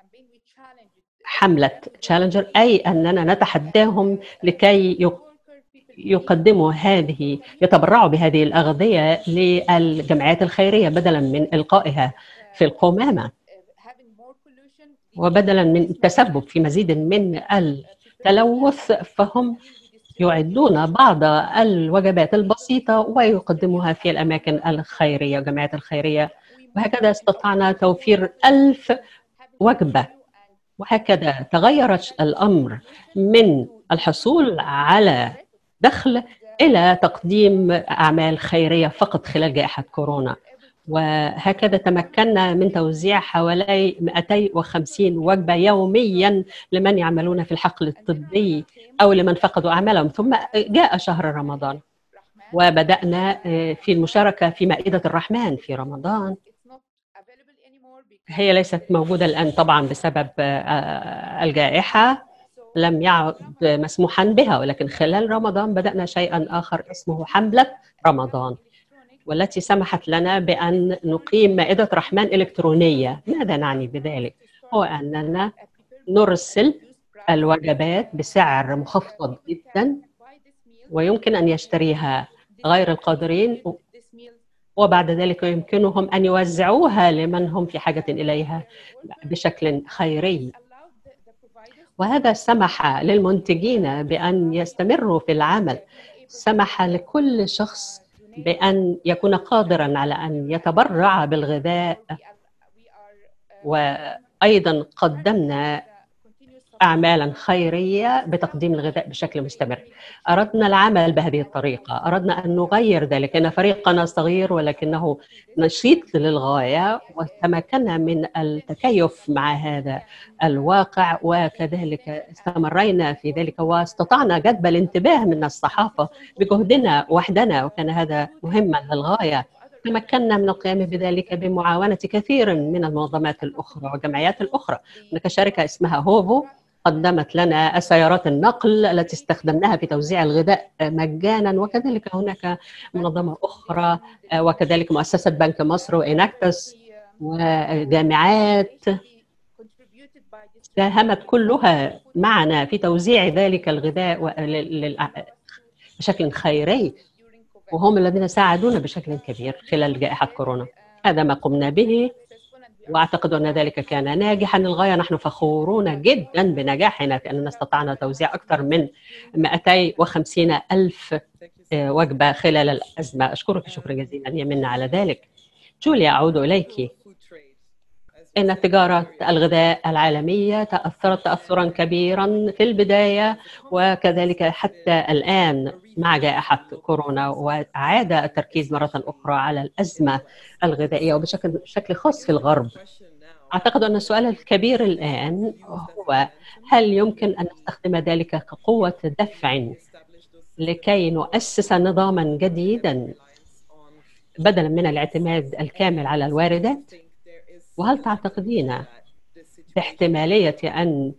حملة تشالنجر، أي أننا نتحداهم لكي يقدموا هذه يتبرعوا بهذه الأغذية للجمعيات الخيرية بدلا من إلقائها في القمامة، وبدلا من التسبب في مزيد من التلوث، فهم يعدون بعض الوجبات البسيطة ويقدموها في الأماكن الخيرية والجمعيات الخيرية. وهكذا استطعنا توفير ألف وجبة، وهكذا تغيرت الأمر من الحصول على دخل إلى تقديم أعمال خيرية فقط خلال جائحة كورونا. وهكذا تمكنا من توزيع حوالي مئتين وخمسين وجبة يوميا لمن يعملون في الحقل الطبي أو لمن فقدوا أعمالهم. ثم جاء شهر رمضان وبدأنا في المشاركة في مائدة الرحمن في رمضان. هي ليست موجودة الآن طبعا بسبب الجائحة، لم يعد مسموحا بها، ولكن خلال رمضان بدأنا شيئا آخر اسمه حملة رمضان، والتي سمحت لنا بأن نقيم مائدة رحمن إلكترونية. ماذا نعني بذلك؟ هو أننا نرسل الوجبات بسعر مخفض جدا ويمكن أن يشتريها غير القادرين، وبعد ذلك يمكنهم أن يوزعوها لمن هم في حاجة إليها بشكل خيري. وهذا سمح للمنتجين بأن يستمروا في العمل، سمح لكل شخص بأن يكون قادراً على أن يتبرع بالغذاء. وأيضاً قدمنا أعمالاً خيرية بتقديم الغذاء بشكل مستمر. أردنا العمل بهذه الطريقة، أردنا أن نغير ذلك، إن فريقنا صغير ولكنه نشيط للغاية، وتمكنا من التكيف مع هذا الواقع، وكذلك استمرينا في ذلك واستطعنا جذب الانتباه من الصحافة بجهدنا وحدنا، وكان هذا مهما للغاية. تمكنا من القيام بذلك بمعاونة كثير من المنظمات الأخرى والجمعيات الأخرى. هناك شركة اسمها هوفو قدمت لنا السيارات النقل التي استخدمناها في توزيع الغذاء مجانا، وكذلك هناك منظمة أخرى وكذلك مؤسسة بنك مصر وإناكتس وجامعات ساهمت كلها معنا في توزيع ذلك الغذاء بشكل خيري، وهم الذين ساعدونا بشكل كبير خلال جائحة كورونا. هذا ما قمنا به، وأعتقد أن ذلك كان ناجحا للغاية. نحن فخورون جدا بنجاحنا في أننا استطعنا توزيع أكثر من مئتين وخمسين ألف وجبة خلال الأزمة. أشكرك شكرا جزيلا يمنا على ذلك. جوليا، أعود إليك. إن تجارة الغذاء العالمية تأثرت تأثرا كبيرا في البداية وكذلك حتى الآن مع جائحة كورونا، وعاد التركيز مرة أخرى على الأزمة الغذائية وبشكل بشكل خاص في الغرب. أعتقد أن السؤال الكبير الآن هو هل يمكن أن نستخدم ذلك كقوة دفع لكي نؤسس نظاما جديدا بدلا من الاعتماد الكامل على الواردات؟ وهل تعتقدين باحتمالية أن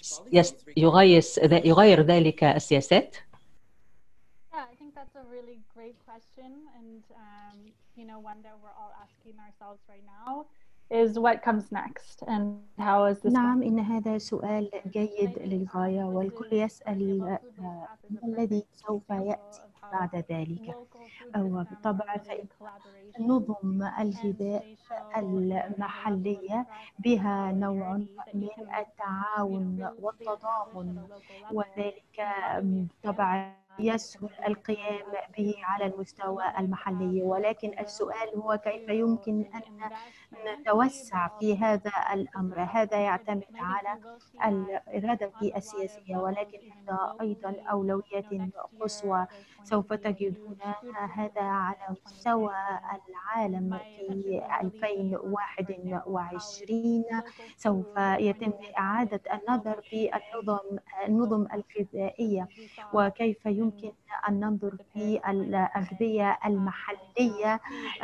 يغيس يغير ذلك السياسات؟ Yeah, I think that's a really great question, and um, you know, one that we're all asking ourselves right now is what comes next, and how is this? نعم، إن هذا سؤال جيد للغاية، والكل يسأل ما الذي سوف يأتي بعد ذلك. وبالطبع فإن نظم الغذاء المحلية بها نوع من التعاون والتضامن، وذلك طبعا يسهل القيام به على المستوى المحلي، ولكن السؤال هو كيف يمكن أن نتوسع في هذا الأمر. هذا يعتمد على الإرادة السياسية، ولكن هذا أيضا أولوية قصوى سوف تجدون هذا على مستوى العالم. في ألفين وواحد وعشرين سوف يتم إعادة النظر في النظم النظم الغذائية، وكيف يمكن أن ننظر في الأغذية المحلية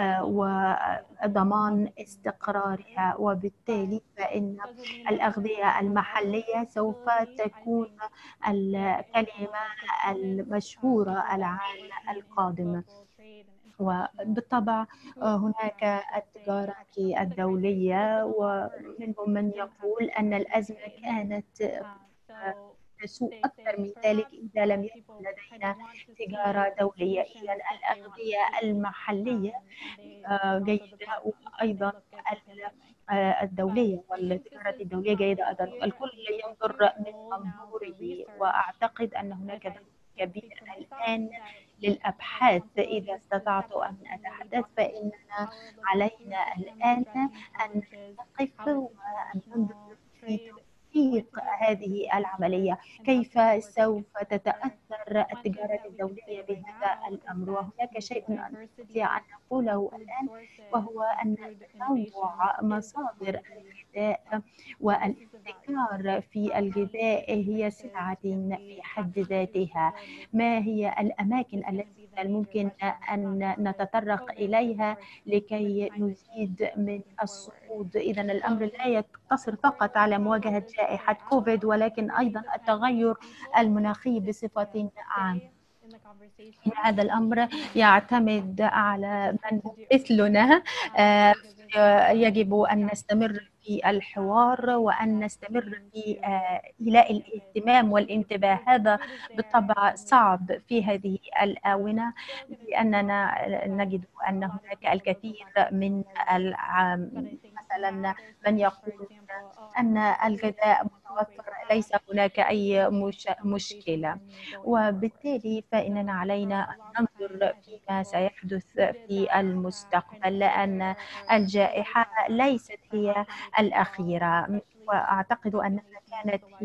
وضمان استقرارها. وبالتالي فإن الأغذية المحلية سوف تكون الكلمة المشهورة العام القادم. وبالطبع هناك التجارة الدولية، ومنهم من يقول أن الأزمة كانت تسوء أكثر من ذلك إذا لم يكن لدينا تجارة دولية. إذن الأغذية المحلية جيدة، وأيضا الدولية والتجارة الدولية جيدة أيضا. الكل ينظر من منظوره، وأعتقد أن هناك دور كبير الآن للأبحاث. إذا استطعت أن أتحدث فإننا علينا الآن أن نقف وأن ننظر في تطبيق هذه العملية، كيف سوف تتأثر التجارة الدولية بهذا الأمر. وهناك شيء أستطيع أن أقوله الآن، وهو أن تنوع مصادر الغذاء والابتكار في الغذاء هي سلعة في حد ذاتها. ما هي الأماكن التي ممكن أن نتطرق إليها لكي نزيد من الصعود؟ إذن الأمر لا يقتصر فقط على مواجهة جائحة كوفيد، ولكن أيضا التغير المناخي بصفة عامة. هذا الأمر يعتمد على من مثلنا. يجب أن نستمر في الحوار وأن نستمر في إيلاء الاهتمام والانتباه. هذا بالطبع صعب في هذه الآونة، لأننا نجد أن هناك الكثير من مثلا من يقول أن الغذاء متوفر، ليس هناك أي مش مشكلة. وبالتالي فإننا علينا أن ننظر فيما سيحدث في المستقبل، لأن الجائحة ليست هي الأخيرة. وأعتقد أنها كانت هي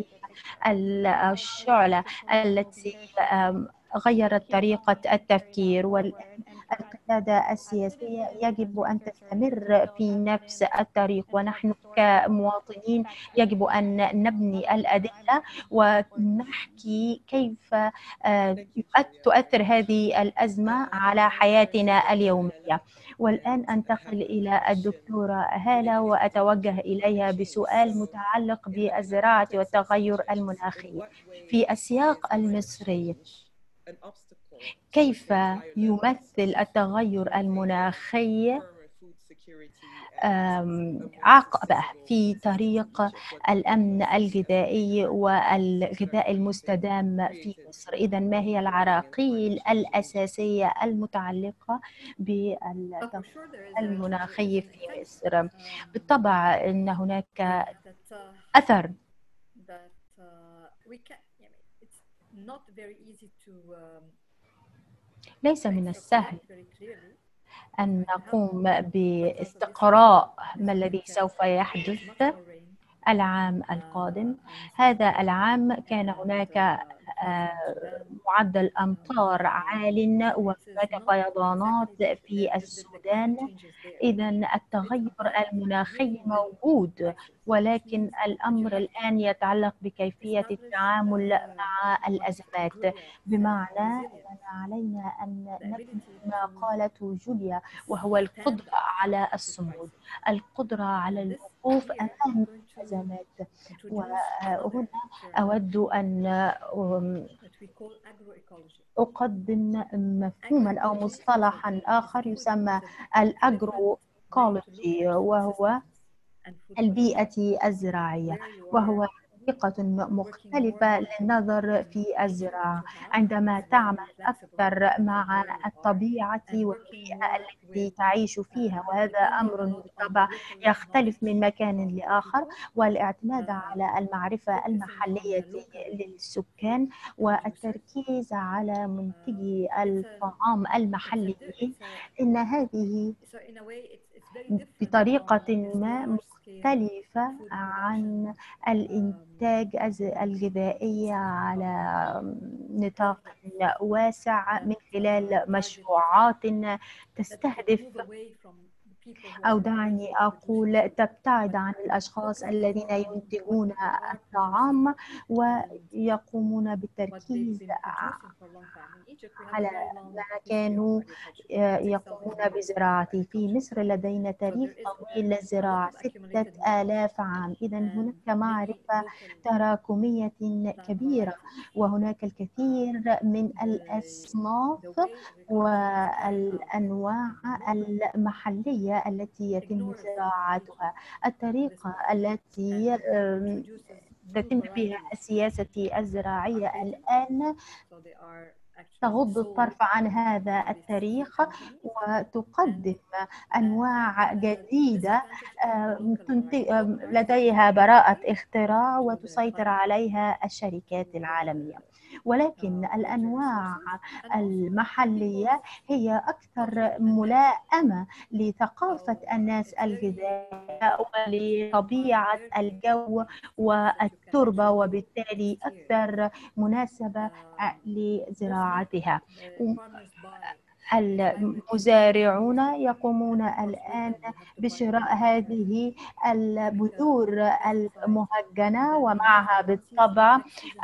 الشعلة التي غيرت طريقة التفكير، والقطاع القيادة السياسية يجب أن تستمر في نفس الطريق، ونحن كمواطنين يجب أن نبني الأدلة ونحكي كيف تؤثر هذه الأزمة على حياتنا اليومية. والآن أنتقل إلى الدكتورة هالة وأتوجه إليها بسؤال متعلق بالزراعة والتغير المناخي. في السياق المصري، كيف يمثل التغير المناخي عقبة في طريق الأمن الغذائي والغذاء المستدام في مصر؟ إذن ما هي العراقيل الأساسية المتعلقة بالتغير المناخي في مصر؟ بالطبع أن هناك أثر ليس من السهل أن نقوم باستقراء ما الذي سوف يحدث العام القادم. هذا العام كان هناك معدل أمطار عال وهناك فيضانات في السودان. إذن التغير المناخي موجود، ولكن الأمر الآن يتعلق بكيفية التعامل مع الأزمات، بمعنى أننا علينا أن نبني ما قالته جوليا، وهو القدرة على الصمود، القدرة على الوقوف أمام الأزمات. وهنا أود أن أقدم مفهوما أو مصطلحا آخر يسمى الأجروإيكولوجي، وهو البيئة الزراعية، وهو طريقة مختلفة للنظر في الزراعة عندما تعمل أكثر مع الطبيعة والبيئة التي تعيش فيها، وهذا أمر بالطبع يختلف من مكان لآخر، والاعتماد على المعرفة المحلية للسكان والتركيز على منتجي الطعام المحلي. إن هذه بطريقة ما مختلفة عن الإنتاج الغذائي على نطاق واسع من خلال مشروعات تستهدف، أو دعني أقول تبتعد عن الأشخاص الذين ينتجون الطعام ويقومون بالتركيز على ما كانوا يقومون بزراعته. في مصر لدينا تاريخ طويل للزراعة، ستة آلاف عام. إذن هناك معرفة تراكمية كبيرة، وهناك الكثير من الأصناف والأنواع المحلية التي يتم زراعتها. الطريقة التي تتم بها السياسة الزراعية الآن تغض الطرف عن هذا التاريخ وتقدم أنواع جديدة لديها براءة اختراع وتسيطر عليها الشركات العالمية. ولكن الأنواع المحلية هي أكثر ملائمة لثقافة الناس الغذائية ولطبيعة الجو والتربة، وبالتالي أكثر مناسبة لزراعتها. المزارعون يقومون الآن بشراء هذه البذور المهجنة ومعها بالطبع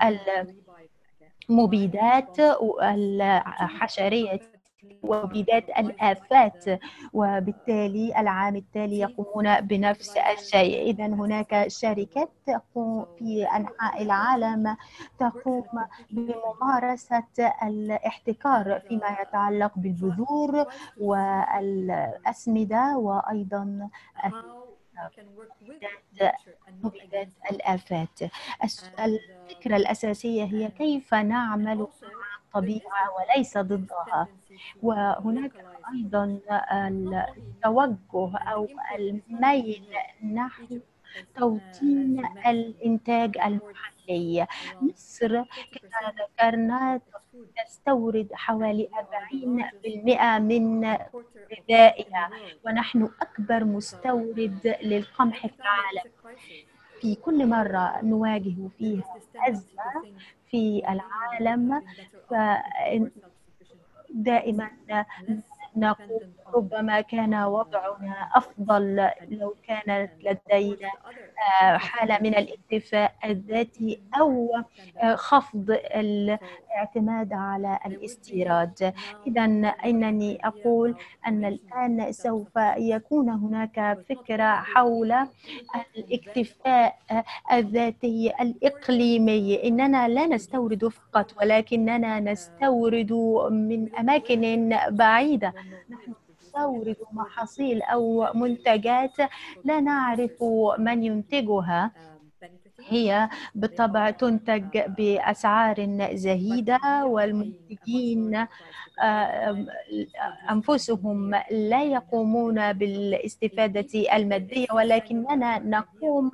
المبيدات الحشرية ومبيدات الآفات، وبالتالي العام التالي يقومون بنفس الشيء. إذن هناك شركات تقوم في أنحاء العالم تقوم بممارسة الاحتكار فيما يتعلق بالبذور والأسمدة وأيضا مبيدات الآفات. الفكرة الأساسية هي كيف نعمل مع الطبيعة وليس ضدها. وهناك أيضا التوجه أو الميل نحو توطين الإنتاج المحلي. مصر كما ذكرنا تستورد حوالي أربعين بالمئة من غذائها، ونحن أكبر مستورد للقمح في العالم. في كل مرة نواجه فيها أزمة في العالم فدائما نقول ربما كان وضعنا أفضل لو كانت لدينا حالة من الاكتفاء الذاتي أو خفض الاعتماد على الاستيراد. إذا إنني أقول أن الآن سوف يكون هناك فكرة حول الاكتفاء الذاتي الإقليمي، إننا لا نستورد فقط ولكننا نستورد من أماكن بعيدة. نحن نستورد محاصيل أو منتجات لا نعرف من ينتجها، هي بالطبع تنتج بأسعار زهيدة والمنتجين أنفسهم لا يقومون بالاستفادة المادية، ولكننا نقوم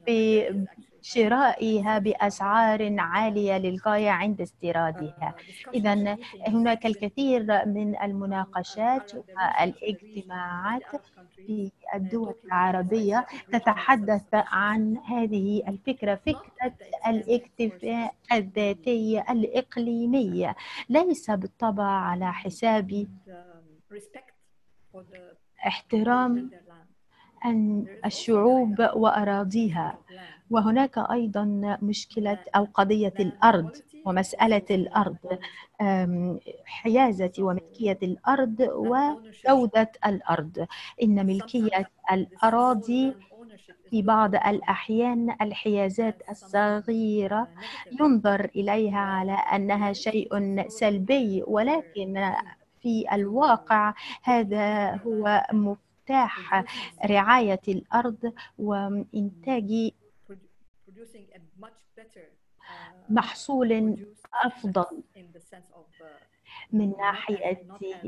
بشرائها بأسعار عالية للغاية عند استيرادها. إذن هناك الكثير من المناقشات والاجتماعات في الدول العربية تتحدث عن هذه الفكرة، فكرة الاكتفاء الذاتي الإقليمي، ليس بالطبع على حساب احترام الشعوب وأراضيها. وهناك أيضا مشكلة أو قضية الأرض ومسألة الأرض، حيازة وملكية الأرض وجودة الأرض. إن ملكية الأراضي في بعض الأحيان الحيازات الصغيرة ينظر إليها على أنها شيء سلبي، ولكن في الواقع هذا هو مفتاح رعاية الأرض وإنتاج محصول أفضل من ناحية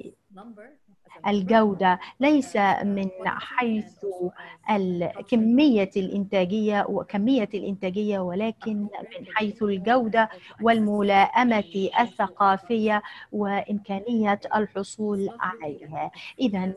الجودة، ليس من حيث كمية الإنتاجية وكمية الإنتاجية، ولكن من حيث الجودة والملائمة الثقافية وإمكانية الحصول عليها. إذن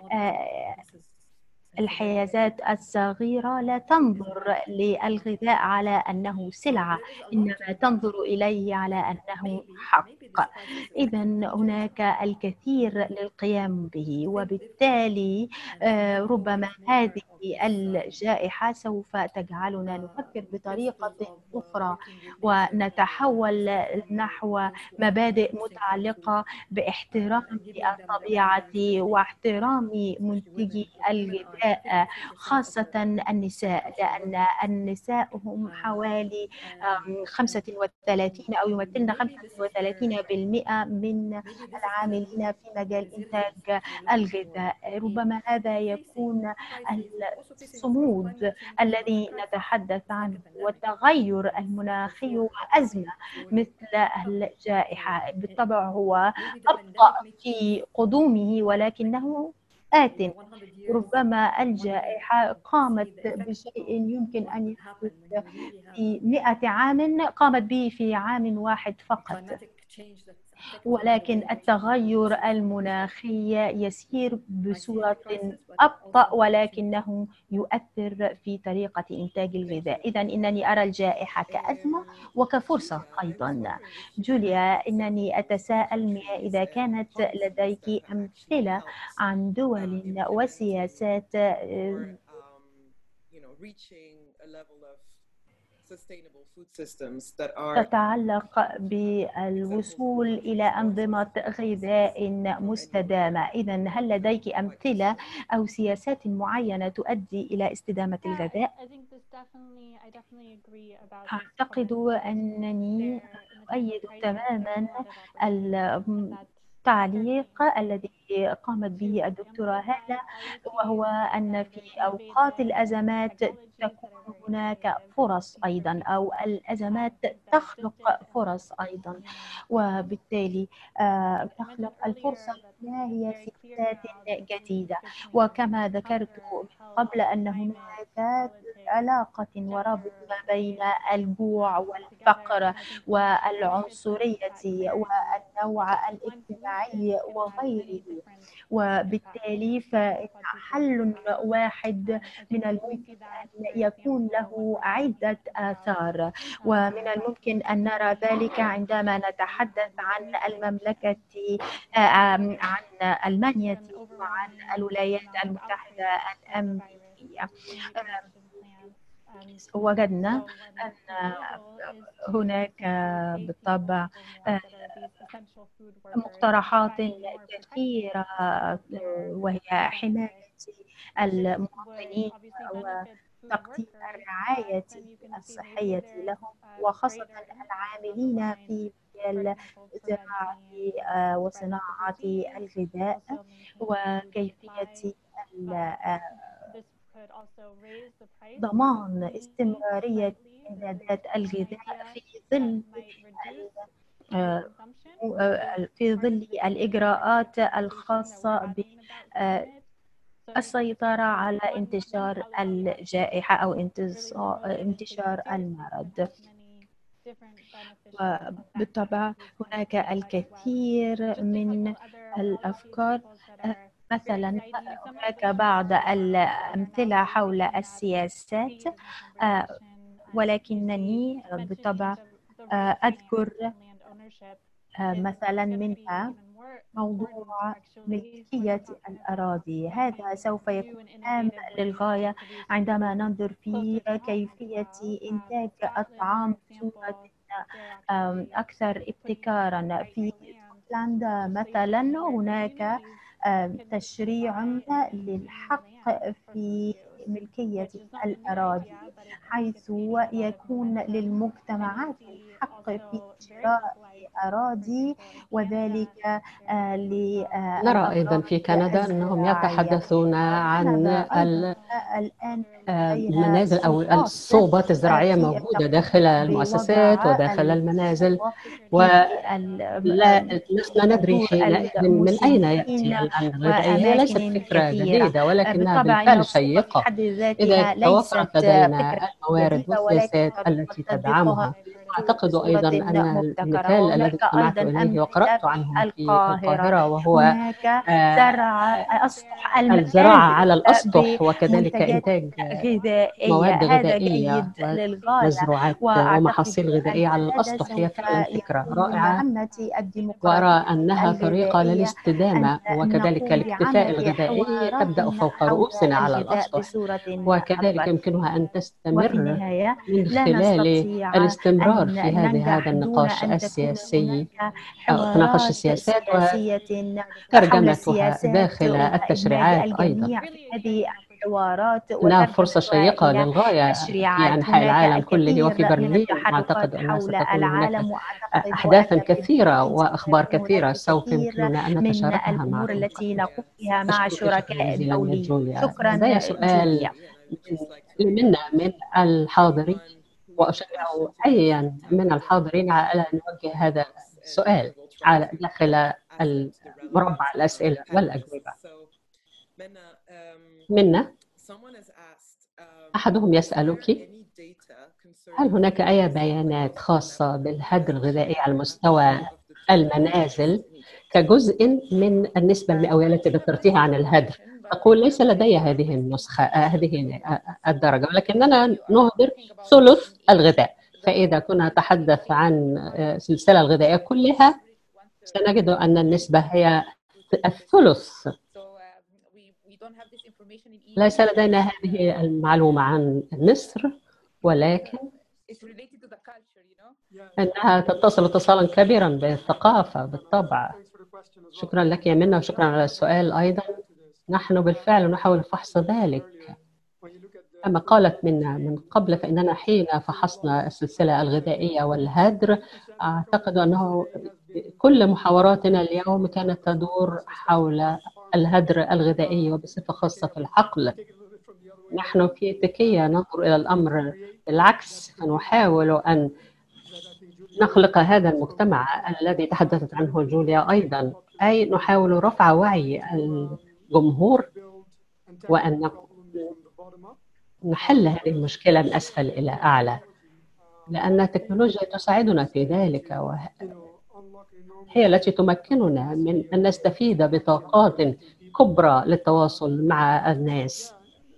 الحيازات الصغيرة لا تنظر للغذاء على أنه سلعة، إنما تنظر إليه على أنه حق. إذن هناك الكثير للقيام به، وبالتالي ربما هذه الجائحة سوف تجعلنا نفكر بطريقة أخرى ونتحول نحو مبادئ متعلقة باحترام الطبيعة واحترام منتجي الغذاء، خاصة النساء، لأن النساء هم حوالي خمسة وثلاثين أو يمثلن خمسة وثلاثين بالمئة من العاملين في مجال إنتاج الغذاء. ربما هذا يكون الصمود الذي نتحدث عنه، والتغير المناخي وأزمة مثل الجائحة بالطبع هو أبطأ في قدومه ولكنه آت. ربما الجائحة قامت بشيء يمكن أن يحدث في مئة عام قامت به في عام واحد فقط، ولكن التغير المناخي يسير بصورة أبطأ ولكنه يؤثر في طريقة إنتاج الغذاء. إذن إنني أرى الجائحة كأزمة وكفرصة أيضا. جوليا، إنني أتساءل إذا كانت لديك أمثلة عن دول وسياسات تتعلق بالوصول إلى أنظمة غذاء مستدامة. إذن هل لديك أمثلة أو سياسات معينة تؤدي إلى استدامة الغذاء؟ أعتقد أنني أؤيد تماما التعليق الذي قامت به الدكتورة هالة، وهو أن في أوقات الأزمات تكون هناك فرص أيضا، أو الأزمات تخلق فرص أيضا، وبالتالي تخلق الفرصة ما هي سياسات جديدة. وكما ذكرت قبل أن هناك علاقة ورابط ما بين الجوع والفقر والعنصرية والنوع الاجتماعي وغيره، وبالتالي فإن حل واحد من الممكن أن يكون له عدة آثار، ومن الممكن أن نرى ذلك عندما نتحدث عن المملكة عن ألمانيا وعن الولايات المتحدة الأمريكية. وجدنا أن هناك بالطبع مقترحات كثيرة وهي حماية المواطنين وتقديم الرعاية الصحية لهم، وخاصة العاملين في الزراعة وصناعة الغذاء، وكيفية ضمان استمرارية إمدادات الغذاء في ظل في ظل الإجراءات الخاصة بالسيطرة على انتشار الجائحة أو انتشار المرض. وبالطبع هناك الكثير من الأفكار، مثلا هناك بعض الأمثلة حول السياسات، ولكنني بالطبع أذكر مثلا منها موضوع ملكية الأراضي. هذا سوف يكون هام للغاية عندما ننظر في كيفية إنتاج الطعام بصورة أكثر ابتكارا. في اسكتلندا مثلا هناك تشريع للحق في ملكية الأراضي، حيث يكون للمجتمعات الحق في شراء أراضي، وذلك ل نرى أيضا في كندا أنهم يتحدثون عن المنازل أو الصوبات الزراعية موجودة داخل المؤسسات وداخل المنازل، ولا لسنا ندري حينئذ من أين يأتي الأمن الغذائي. هي ليست فكرة جديدة ولكنها بالفعل شيقة إذا توفرت لدينا الموارد والسياسات التي تدعمها. أعتقد أيضا أن المثال الذي استمعت إليه وقرأت عنه في القاهرة وهو الزراعة على الأسطح، وكذلك إنتاج مواد غذائية ومزروعات ومحاصيل غذائية على الأسطح، هي فعلا فكرة رائعة، وأرى أنها طريقة للاستدامة وكذلك الاكتفاء الغذائي تبدأ فوق رؤوسنا على الأسطح، وكذلك يمكنها أن تستمر من خلال الاستمرار في هذه هذا النقاش السياسي أو تناقش السياسات وترجمتها داخل التشريعات أيضا. إنها فرصة شيقة للغاية في أنحاء العالم كله، وفي برلين أعتقد أنها ستكون هناك أحداثا كثيرة وأخبار كثيرة سوف يمكننا أن نتشاركها مع التي نقوم بها مع الشركاء الدوليين. شكرا. لدي سؤال منا من الحاضرين، وأشجع أيا من الحاضرين على أن يوجه هذا السؤال على داخل مربع الأسئلة والأجوبة. منا أحدهم يسألك: هل هناك أي بيانات خاصة بالهدر الغذائي على مستوى المنازل كجزء من النسبة المئوية التي ذكرتها عن الهدر؟ أقول ليس لدي هذه النسخة هذه الدرجة، ولكننا نهدر ثلث الغذاء. فإذا كنا نتحدث عن السلسلة الغذائية كلها سنجد أن النسبة هي الثلث. ليس لدينا هذه المعلومة عن مصر، ولكن أنها تتصل اتصالا كبيرا بالثقافة بالطبع. شكرا لك يا منى، وشكرا على السؤال أيضا. نحن بالفعل نحاول فحص ذلك. كما قالت منا من قبل، فإننا حين فحصنا السلسلة الغذائية والهدر أعتقد أنه كل محاوراتنا اليوم كانت تدور حول الهدر الغذائي، وبصفة خاصة في الحقل. نحن في تكية ننظر إلى الأمر بالعكس، فنحاول أن نخلق هذا المجتمع الذي تحدثت عنه جوليا أيضا، أي نحاول رفع وعي الجمهور وأن نحل هذه المشكلة من أسفل إلى أعلى، لأن التكنولوجيا تساعدنا في ذلك، وهي التي تمكننا من أن نستفيد بطاقات كبرى للتواصل مع الناس.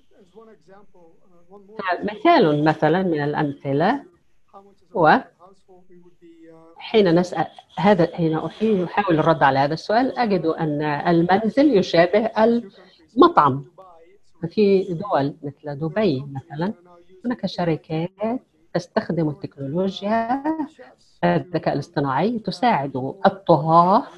مثال مثلا من الأمثلة هو حين نسأل هذا حين أحاول الرد على هذا السؤال أجد أن المنزل يشابه المطعم. في دول مثل دبي مثلا هناك شركات تستخدم التكنولوجيا الذكاء الاصطناعي تساعد الطهاة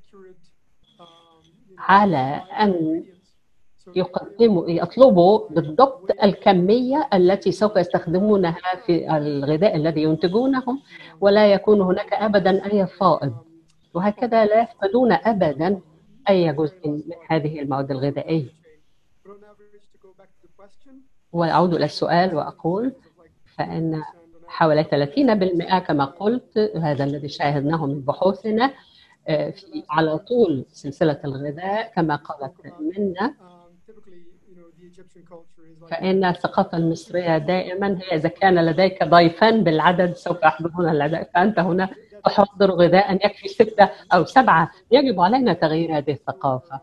على أن يقدموا يطلبوا بالضبط الكمية التي سوف يستخدمونها في الغذاء الذي ينتجونه، ولا يكون هناك أبدا أي فائض، وهكذا لا يفقدون أبدا أي جزء من هذه المواد الغذائية. وأعود إلى السؤال وأقول فإن حوالي ثلاثين بالمئة كما قلت، هذا الذي شاهدناه من بحوثنا في على طول سلسلة الغذاء كما قالت منا، فإن الثقافة المصرية دائما هي إذا كان لديك ضيفان بالعدد سوف يحضرون الغداء، فأنت هنا تحضر غذاء يكفي ستة أو سبعة. يجب علينا تغيير هذه الثقافة،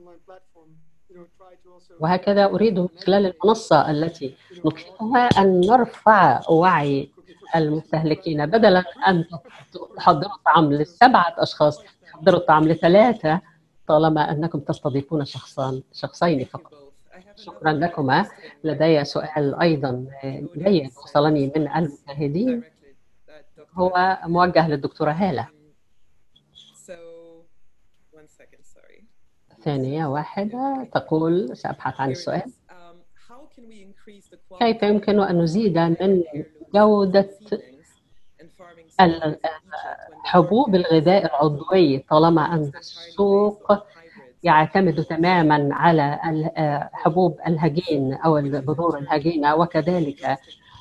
وهكذا أريد من خلال المنصة التي نكتبها أن نرفع وعي المستهلكين، بدلا أن تحضروا طعام لسبعة أشخاص تحضروا طعام لثلاثة طالما أنكم تستضيفون شخصان شخصين فقط. شكرا لكما. لدي سؤال أيضا جيد وصلني من المشاهدين، هو موجه للدكتورة هالة. ثانية واحدة تقول سأبحث عن السؤال. كيف يمكن أن نزيد من جودة حبوب الغذاء العضوي طالما أن السوق يعتمد تماما على حبوب الهجين أو البذور الهجينة، وكذلك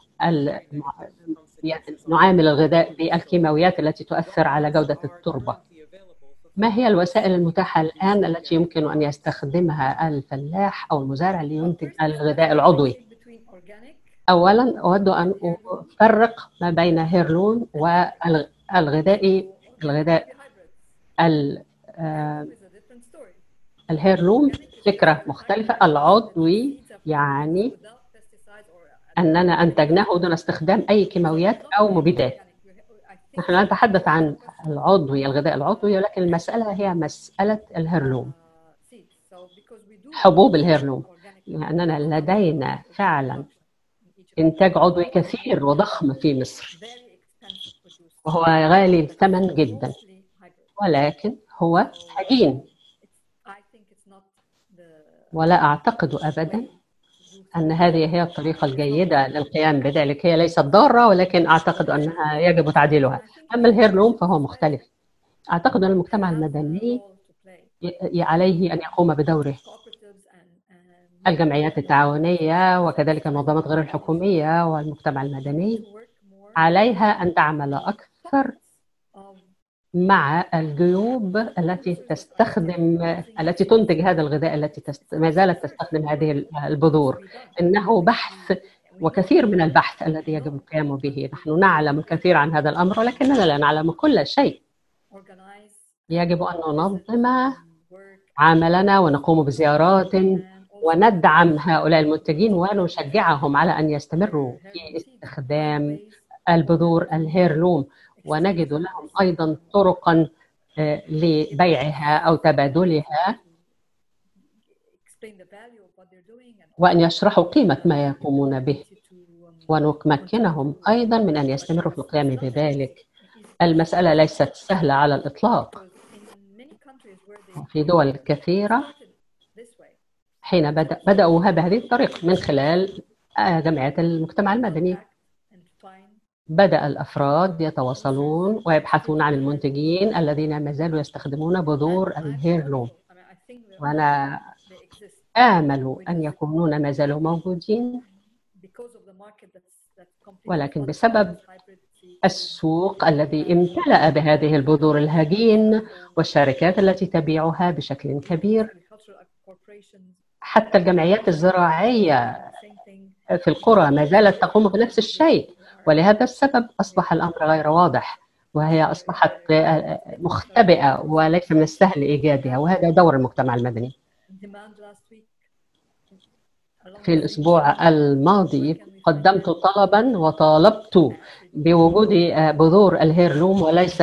نعامل الغذاء بالكيماويات التي تؤثر على جودة التربة؟ ما هي الوسائل المتاحة الآن التي يمكن أن يستخدمها الفلاح أو المزارع لينتج الغذاء العضوي؟ أولا أود أن أفرق ما بين هيرلون والغذائي. الغذاء الهيرلوم فكرة مختلفة. العضوي يعني أننا أنتجناه دون استخدام أي كيماويات أو مبيدات. نحن لا نتحدث عن العضوي الغذاء العضوي، ولكن المسألة هي مسألة الهيرلوم، حبوب الهيرلوم، لأننا يعني لدينا فعلا إنتاج عضوي كثير وضخم في مصر، وهو غالي الثمن جدا، ولكن هو هجين، ولا أعتقد أبدا أن هذه هي الطريقة الجيدة للقيام بذلك. هي ليست ضارة، ولكن أعتقد أنها يجب تعديلها. أما الهيرلوم فهو مختلف. أعتقد أن المجتمع المدني عليه أن يقوم بدوره، الجمعيات التعاونية وكذلك المنظمات غير الحكومية والمجتمع المدني عليها أن تعمل أكثر مع الجيوب التي تستخدم التي تنتج هذا الغذاء، التي تست... ما زالت تستخدم هذه البذور. إنه بحث وكثير من البحث الذي يجب القيام به. نحن نعلم الكثير عن هذا الأمر، ولكننا لا نعلم كل شيء. يجب أن ننظم عملنا ونقوم بزيارات وندعم هؤلاء المنتجين ونشجعهم على أن يستمروا في استخدام البذور الهيرلوم، ونجد لهم أيضا طرقا لبيعها أو تبادلها، وأن يشرحوا قيمة ما يقومون به، ونمكنهم أيضا من أن يستمروا في القيام بذلك. المسألة ليست سهلة على الإطلاق. في دول كثيرة حين بدأ بدأوا بهذه الطريقة من خلال جمعيات المجتمع المدني، بدأ الأفراد يتواصلون ويبحثون عن المنتجين الذين ما زالوا يستخدمون بذور الهيرلوم، وأنا آمل أن يكونون ما زالوا موجودين، ولكن بسبب السوق الذي امتلأ بهذه البذور الهجين والشركات التي تبيعها بشكل كبير، حتى الجمعيات الزراعية في القرى ما زالت تقوم بنفس الشيء، ولهذا السبب أصبح الأمر غير واضح، وهي أصبحت مختبئة وليس من السهل إيجادها، وهذا دور المجتمع المدني. في الأسبوع الماضي قدمت طلبا وطالبت بوجود بذور الهيرلوم، وليس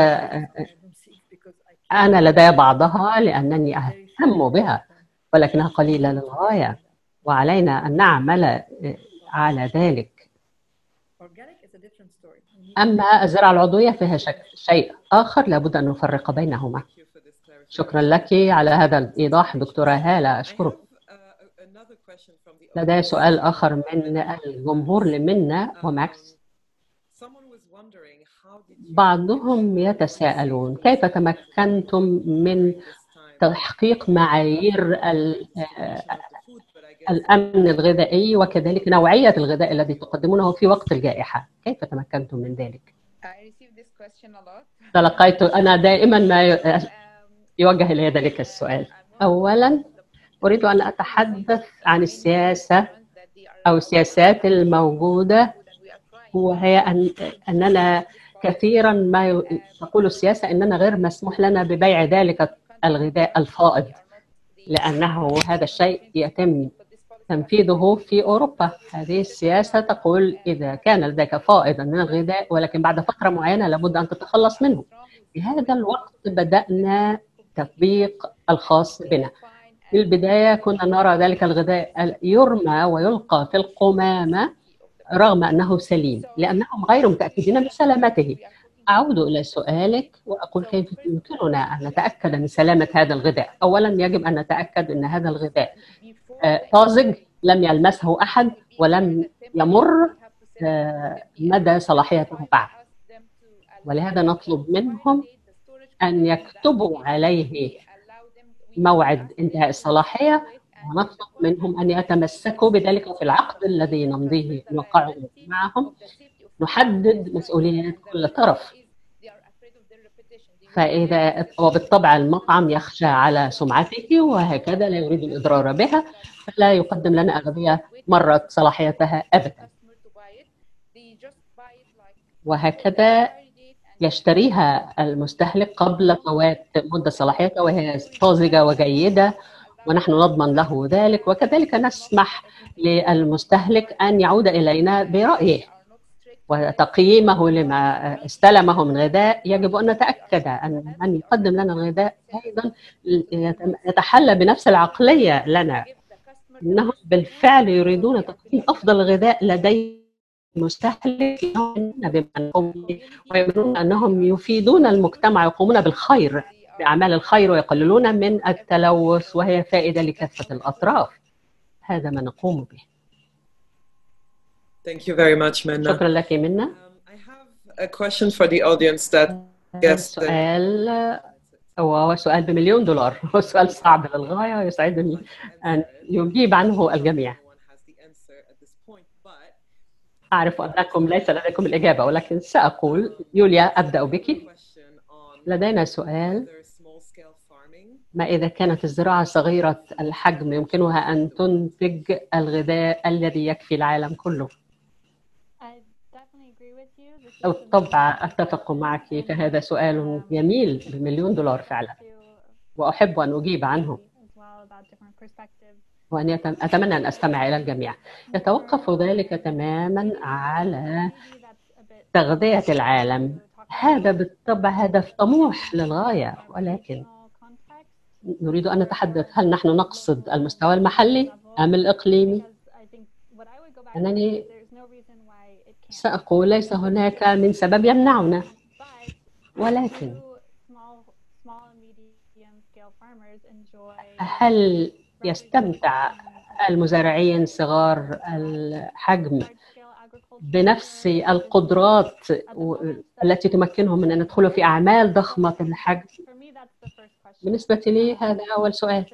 أنا لدي بعضها لأنني أهتم بها، ولكنها قليلة للغاية وعلينا أن نعمل على ذلك. أما الزراعة العضوية فيها شيء آخر لابد أن نفرق بينهما. شكرا لك على هذا الإيضاح دكتورة هالة، أشكرك. لدي سؤال آخر من الجمهور لمنا وماكس. بعضهم يتساءلون كيف تمكنتم من تحقيق معايير الأمن الغذائي وكذلك نوعية الغذاء الذي تقدمونه في وقت الجائحة، كيف تمكنتم من ذلك؟ تلقيت أنا دائما ما يوجه إلي ذلك السؤال. أولا أريد أن أتحدث عن السياسة أو السياسات الموجودة، وهي أن أننا كثيرا ما تقول السياسة أننا غير مسموح لنا ببيع ذلك الغذاء الفائض، لأنه هذا الشيء يتم تنفيذه في أوروبا. هذه السياسة تقول إذا كان لديك فائضا من الغذاء ولكن بعد فترة معينة لابد أن تتخلص منه. في هذا الوقت بدأنا تطبيق الخاص بنا. في البداية كنا نرى ذلك الغذاء يرمى ويلقى في القمامة رغم أنه سليم لأنهم غير متأكدين من سلامته. أعود إلى سؤالك وأقول كيف يمكننا أن نتأكد من سلامة هذا الغذاء؟ أولا يجب أن نتأكد أن هذا الغذاء طازج، لم يلمسه أحد، ولم يمر مدى صلاحيته بعد، ولهذا نطلب منهم أن يكتبوا عليه موعد انتهاء الصلاحية، ونطلب منهم أن يتمسكوا بذلك في العقد الذي نمضيه نوقعه معهم. نحدد مسؤوليات كل طرف، فإذا وبالطبع المطعم يخشى على سمعته وهكذا لا يريد الإضرار بها، فلا يقدم لنا أغذية مرت صلاحيتها أبدا، وهكذا يشتريها المستهلك قبل فوات مدة صلاحيتها وهي طازجة وجيدة، ونحن نضمن له ذلك. وكذلك نسمح للمستهلك أن يعود إلينا برأيه وتقييمه لما استلمه من غذاء. يجب أن نتأكد أن من يقدم لنا الغذاء أيضا يتحلى بنفس العقلية لنا، إنهم بالفعل يريدون تقديم أفضل غذاء لدي المستهلك ويؤمنون أنهم يفيدون المجتمع، يقومون بالخير بأعمال الخير ويقللون من التلوث، وهي فائدة لكافة الأطراف. هذا ما نقوم به. Thank you very much, Menna. شكرا لك منى. Um, I have a question for the audience that yes, سؤال هو سؤال بمليون دولار، هو سؤال صعب للغاية، يسعدني أن يجيب عنه الجميع. أعرف أنكم ليس لديكم الإجابة، ولكن سأقول. يوليا، أبدأ بك. لدينا سؤال: ما إذا كانت الزراعة صغيرة الحجم يمكنها أن تنتج الغذاء الذي يكفي العالم كله؟ بالطبع أتفق معك، فهذا سؤال جميل بمليون دولار فعلا، وأحب أن أجيب عنه، وأن يتم... أتمنى أن أستمع إلى الجميع. يتوقف ذلك تماما على تغذية العالم. هذا بالطبع هدف طموح للغاية، ولكن نريد أن نتحدث هل نحن نقصد المستوى المحلي أم الإقليمي؟ أنني سأقول ليس هناك من سبب يمنعنا، ولكن هل يستمتع المزارعين صغار الحجم بنفس القدرات التي تمكنهم من أن يدخلوا في أعمال ضخمة الحجم؟ بالنسبة لي هذا أول سؤال.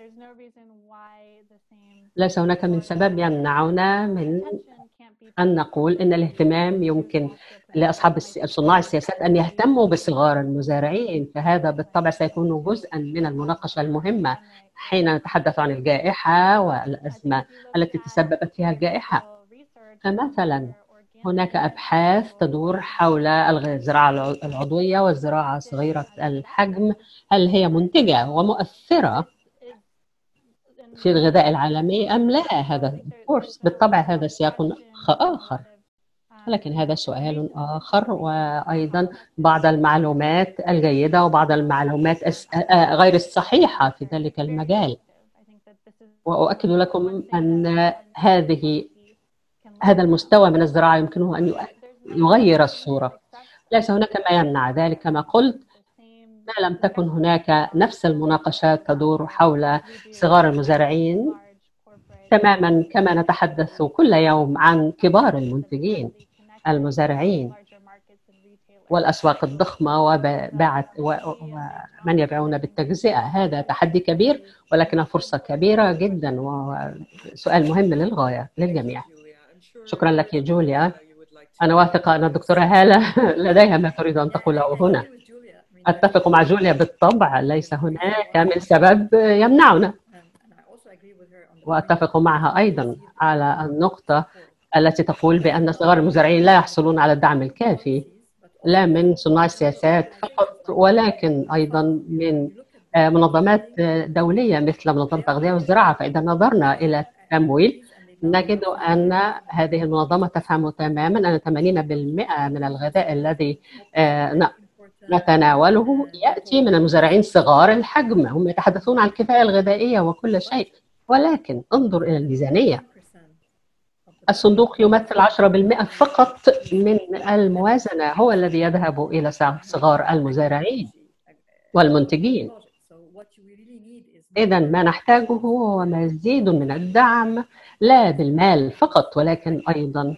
ليس هناك من سبب يمنعنا من أن نقول أن الاهتمام يمكن لأصحاب صناع السياسات أن يهتموا بصغار المزارعين، فهذا بالطبع سيكون جزءا من المناقشة المهمة حين نتحدث عن الجائحة والأزمة التي تسببت فيها الجائحة. فمثلا هناك أبحاث تدور حول الزراعة العضوية والزراعة صغيرة الحجم، هل هي منتجة ومؤثرة في الغذاء العالمي أم لا؟ هذا بالطبع هذا سياق آخر، لكن هذا سؤال آخر. وأيضا بعض المعلومات الجيدة وبعض المعلومات غير الصحيحة في ذلك المجال. وأؤكد لكم أن هذه هذا المستوى من الزراعة يمكنه أن يغير الصورة. ليس هناك ما يمنع ذلك كما قلت، ما لم تكن هناك نفس المناقشات تدور حول صغار المزارعين تماما كما نتحدث كل يوم عن كبار المنتجين المزارعين والأسواق الضخمة ومن يبيعون بالتجزئة. هذا تحدي كبير ولكن فرصة كبيرة جدا وسؤال مهم للغاية للجميع. شكرا لك يا جوليا. أنا واثقة أن الدكتورة هالة لديها ما تريد أن تقوله هنا. أتفق مع جوليا بالطبع، ليس هناك من سبب يمنعنا. وأتفق معها أيضا على النقطة التي تقول بأن صغار المزارعين لا يحصلون على الدعم الكافي، لا من صناع السياسات فقط ولكن أيضا من منظمات دولية مثل منظمة التغذية والزراعة. فإذا نظرنا إلى التمويل نجد أن هذه المنظمة تفهم تماما أن ثمانين بالمئة من الغذاء الذي نتناوله يأتي من المزارعين صغار الحجم. هم يتحدثون عن الكفاية الغذائية وكل شيء، ولكن انظر إلى الميزانية. الصندوق يمثل عشرة بالمئة فقط من الموازنة، هو الذي يذهب إلى صغار المزارعين والمنتجين. إذن ما نحتاجه هو مزيد من الدعم، لا بالمال فقط ولكن أيضا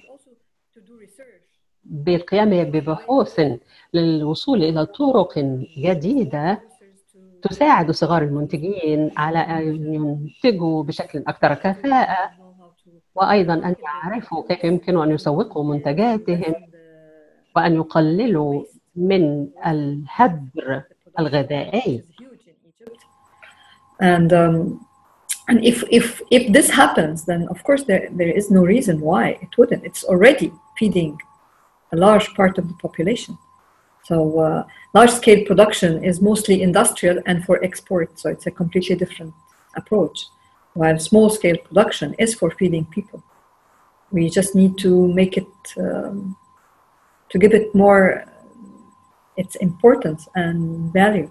بالقيام ببحوث للوصول إلى طرق جديدة تساعد صغار المنتجين على أن ينتجوا بشكل أكثر كفاءة، وأيضا أن يعرفوا كيف يمكن أن يسوقوا منتجاتهم وأن يقللوا من الهدر الغذائي. And um, and if if if this happens, then of course there there is no reason why it wouldn't. It's already feeding a large part of the population. So uh, large-scale production is mostly industrial and for export. So it's a completely different approach. While small-scale production is for feeding people. We just need to make it um, to give it more its importance and value.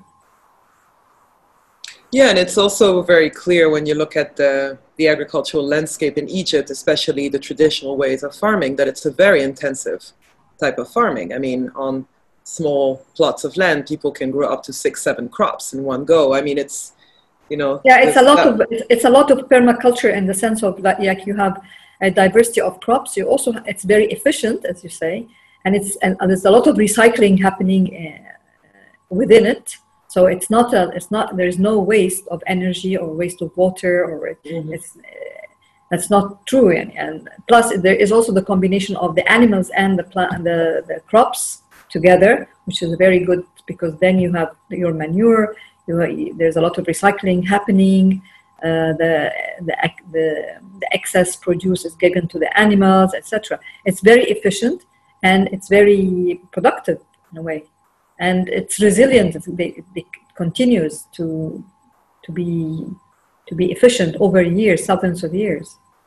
Yeah, and it's also very clear when you look at the, the agricultural landscape in Egypt, especially the traditional ways of farming, that it's a very intensive type of farming. I mean, on small plots of land, people can grow up to six, seven crops in one go. I mean, it's, you know. Yeah, it's a lot that, of it's a lot of permaculture in the sense of that, like you have a diversity of crops. You also it's very efficient, as you say, and it's and there's a lot of recycling happening uh, within it. So it's not a, it's not there is no waste of energy or waste of water or it, mm-hmm. it's uh, that's not true. And, and plus there is also the combination of the animals and the plant the the crops together, which is very good because then you have your manure. You, there's a lot of recycling happening. Uh, the, the the the excess produce is given to the animals, et cetera. It's very efficient and it's very productive in a way. And it's resilient. It, it continues to to be to be efficient over years, thousands of years.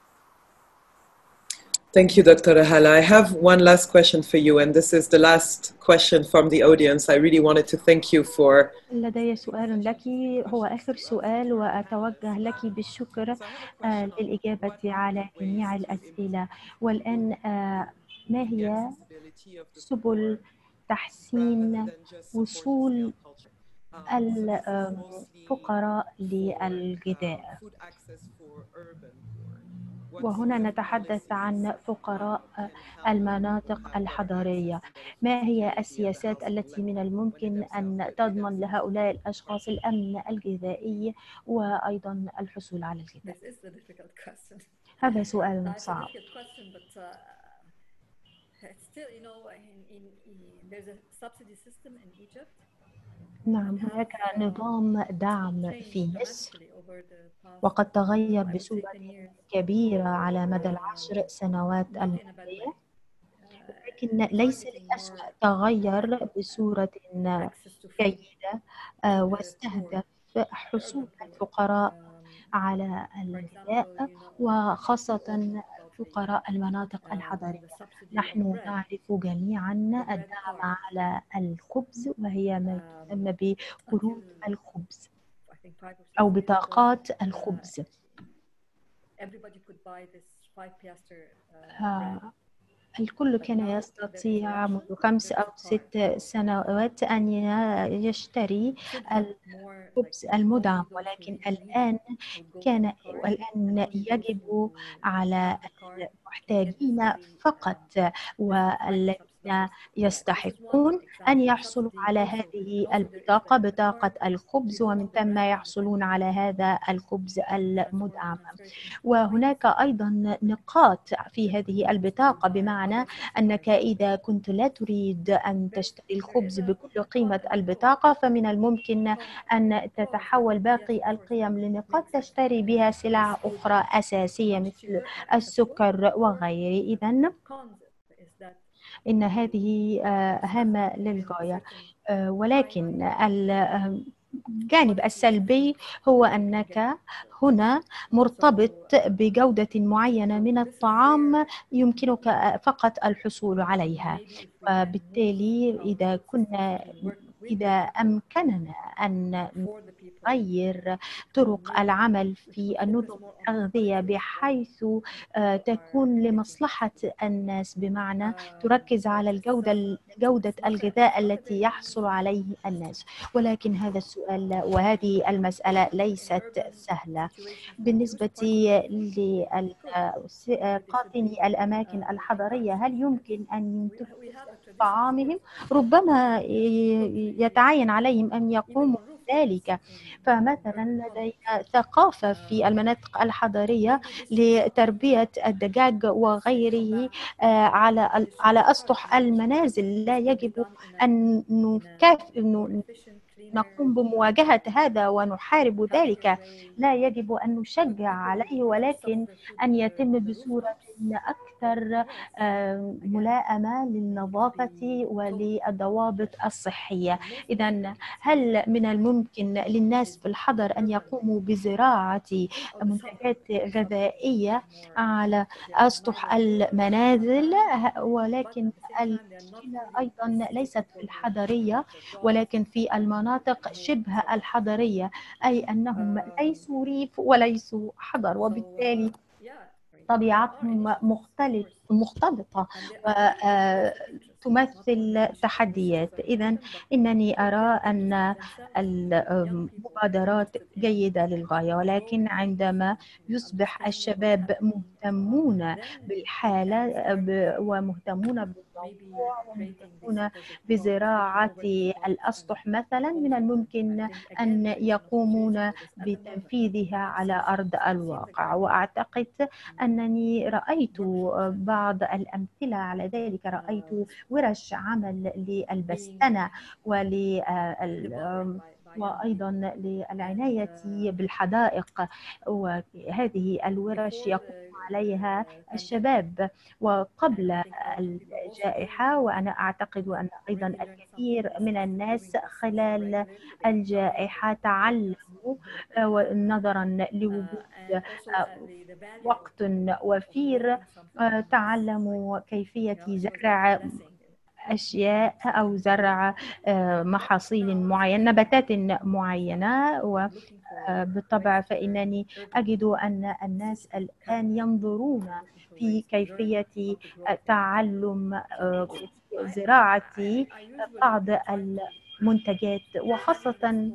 Thank you, Doctor Hala. I have one last question for you, and this is the last question from the audience. I really wanted to thank you for. لدي سؤال لك، هو آخر سؤال، وأتوجه لك بالشكر آه للإجابة على جميع الأسئلة. والآن آه ما هي سبل تحسين وصول الفقراء للغذاء؟ وهنا نتحدث عن فقراء المناطق الحضرية. ما هي السياسات التي من الممكن أن تضمن لهؤلاء الأشخاص الأمن الغذائي وأيضا الحصول على الغذاء؟ هذا سؤال صعب. نعم، هناك نظام دعم في مصر وقد تغير بصورة كبيرة على مدى العشر سنوات الماضية، لكن ليس للأسف تغير بصورة جيدة واستهدف حصول الفقراء على الغذاء وخاصة فقراء المناطق الحضرية. نحن نعرف جميعا الدعم على الخبز، وهي ما يسمى بقروض الخبز أو بطاقات الخبز. الكل كان يستطيع منذ خمس أو ست سنوات أن يشتري الخبز المدعم، ولكن الآن كان والآن يجب على المحتاجين فقط والذين يستحقون أن يحصلوا على هذه البطاقة، بطاقة الخبز، ومن ثم يحصلون على هذا الخبز المدعم. وهناك أيضا نقاط في هذه البطاقة، بمعنى أنك إذا كنت لا تريد أن تشتري الخبز بكل قيمة البطاقة، فمن الممكن أن تتحول باقي القيم لنقاط تشتري بها سلع أخرى أساسية مثل السكر وغيره. إذن إن هذه هامة للغاية، ولكن الجانب السلبي هو أنك هنا مرتبط بجودة معينة من الطعام يمكنك فقط الحصول عليها، وبالتالي إذا كنا إذا أمكننا أن نغير طرق العمل في النظم الأغذية بحيث تكون لمصلحة الناس، بمعنى تركز على الجودة جودة الغذاء التي يحصل عليه الناس. ولكن هذا السؤال وهذه المسألة ليست سهلة. بالنسبة لقاطني الأماكن الحضرية، هل يمكن أن ينتجوا طعامهم؟ ربما يتعين عليهم أن يقوموا بذلك. فمثلا لدينا ثقافة في المناطق الحضرية لتربية الدجاج وغيره على على أسطح المنازل. لا يجب أن نكافئ نقوم بمواجهة هذا ونحارب ذلك، لا يجب أن نشجع عليه، ولكن أن يتم بصورة أكثر ملائمة للنظافة وللضوابط الصحية. إذن هل من الممكن للناس في الحضر أن يقوموا بزراعة منتجات غذائية على أسطح المنازل؟ ولكن المشكلة أيضا ليست في الحضرية ولكن في المناطق شبه الحضرية، أي أنهم ليسوا ريف وليسوا حضر، وبالتالي طبيعتهم مختلف مختلطة وتمثل تحديات. إذن إنني أرى أن المبادرات جيدة للغاية، ولكن عندما يصبح الشباب مهتمون بالحالة ومهتمون بالموضوع ومهتمون بزراعة الأسطح مثلا، من الممكن أن يقومون بتنفيذها على أرض الواقع. وأعتقد أنني رأيت بعض الأمثلة على ذلك. رأيت ورش عمل للبستنة ولل وأيضا للعناية بالحدائق، وهذه الورش يقوم عليها الشباب. وقبل الجائحة، وأنا أعتقد أن أيضا الكثير من الناس خلال الجائحة تعلموا نظرا لوجود وقت وفير، تعلموا كيفية زرع أشياء أو زرع محاصيل معينة، نباتات معينة. وبالطبع فإنني أجد أن الناس الآن ينظرون في كيفية تعلم زراعة بعض المنتجات، وخاصة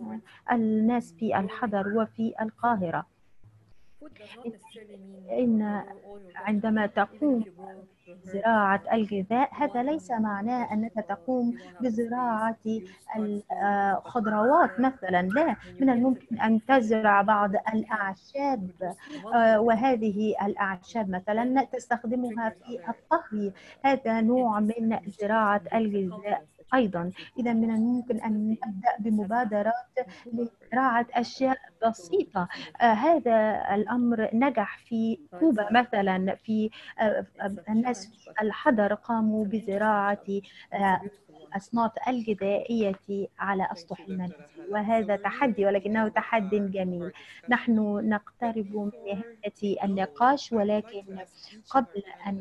الناس في الحضر وفي القاهرة. إن عندما تقوم بزراعة الغذاء هذا ليس معناه أنك تقوم بزراعة الخضروات مثلا، لا، من الممكن أن تزرع بعض الأعشاب، وهذه الأعشاب مثلا تستخدمها في الطهي، هذا نوع من زراعة الغذاء أيضا. إذا من الممكن أن نبدأ بمبادرات لزراعة أشياء بسيطة. آه هذا الأمر نجح في كوبا مثلا، في آه الناس في الحضر قاموا بزراعة آه الأصناف الغذائية على أسطح المنزل، وهذا تحدي ولكنه تحدي جميل. نحن نقترب من نهاية النقاش، ولكن قبل أن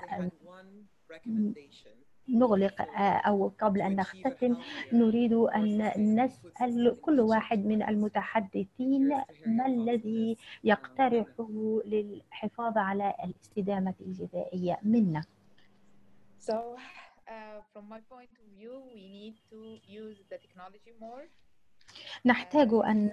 نغلق أو قبل أن نختتم نريد أن نسأل كل واحد من المتحدثين ما الذي يقترحه للحفاظ على الاستدامة الغذائية منا. So, uh, from my point of view, we need to use the technology more. نحتاج أن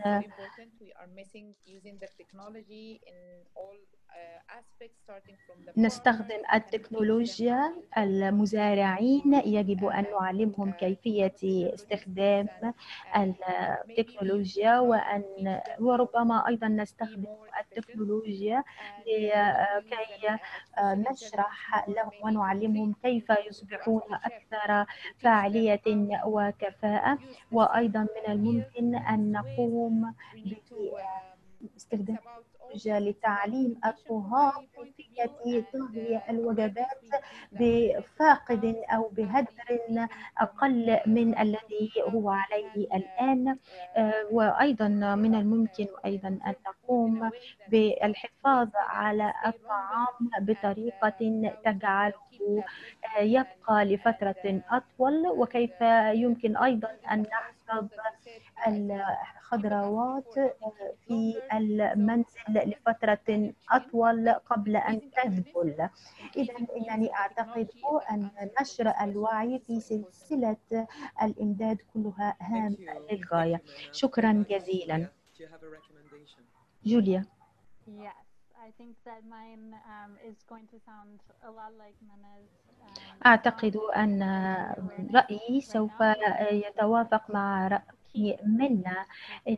نستخدم التكنولوجيا. المزارعين يجب أن نعلمهم كيفية استخدام التكنولوجيا، وأن وربما أيضا نستخدم التكنولوجيا لكي نشرح لهم ونعلمهم كيف يصبحون أكثر فاعلية وكفاءة. وأيضا من الممكن أن نقوم باستخدام التكنولوجيا لتعليم الطهاة كيفية طهي الوجبات بفاقد أو بهدر أقل من الذي هو عليه الآن. وأيضا من الممكن أيضا أن نقوم بالحفاظ على الطعام بطريقة تجعله يبقى لفترة أطول، وكيف يمكن أيضا أن نحفظ الخضروات في المنزل لفترة أطول قبل أن تذبل. إذا إنني أعتقد أن نشر الوعي في سلسلة الإمداد كلها هام للغاية. شكرا جزيلا. جوليا. I think that mine um, is going to sound a lot like Mana's. Um, أعتقد أن رأيي سوف يتوافق مع رأي منا، إن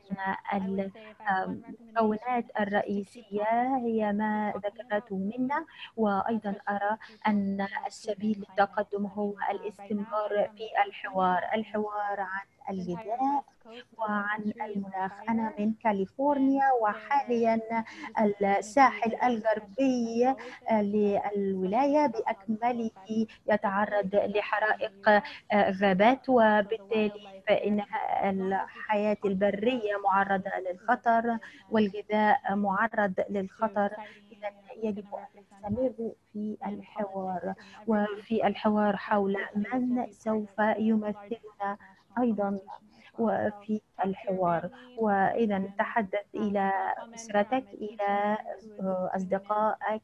المكونات الرئيسية هي ما ذكرته منا، وأيضا أرى أن السبيل للتقدم هو الاستمرار في الحوار الحوار عن الغذاء وعن المناخ. أنا من كاليفورنيا، وحاليا الساحل الغربي للولاية بأكمله يتعرض لحرائق غابات، وبالتالي فإن الحياة البرية معرضة للخطر والغذاء معرض للخطر. إذا يجب أن نستمر في الحوار وفي الحوار حول من سوف يمثلنا أيضا وفي الحوار. وإذا نتحدث إلى أسرتك، إلى أصدقائك،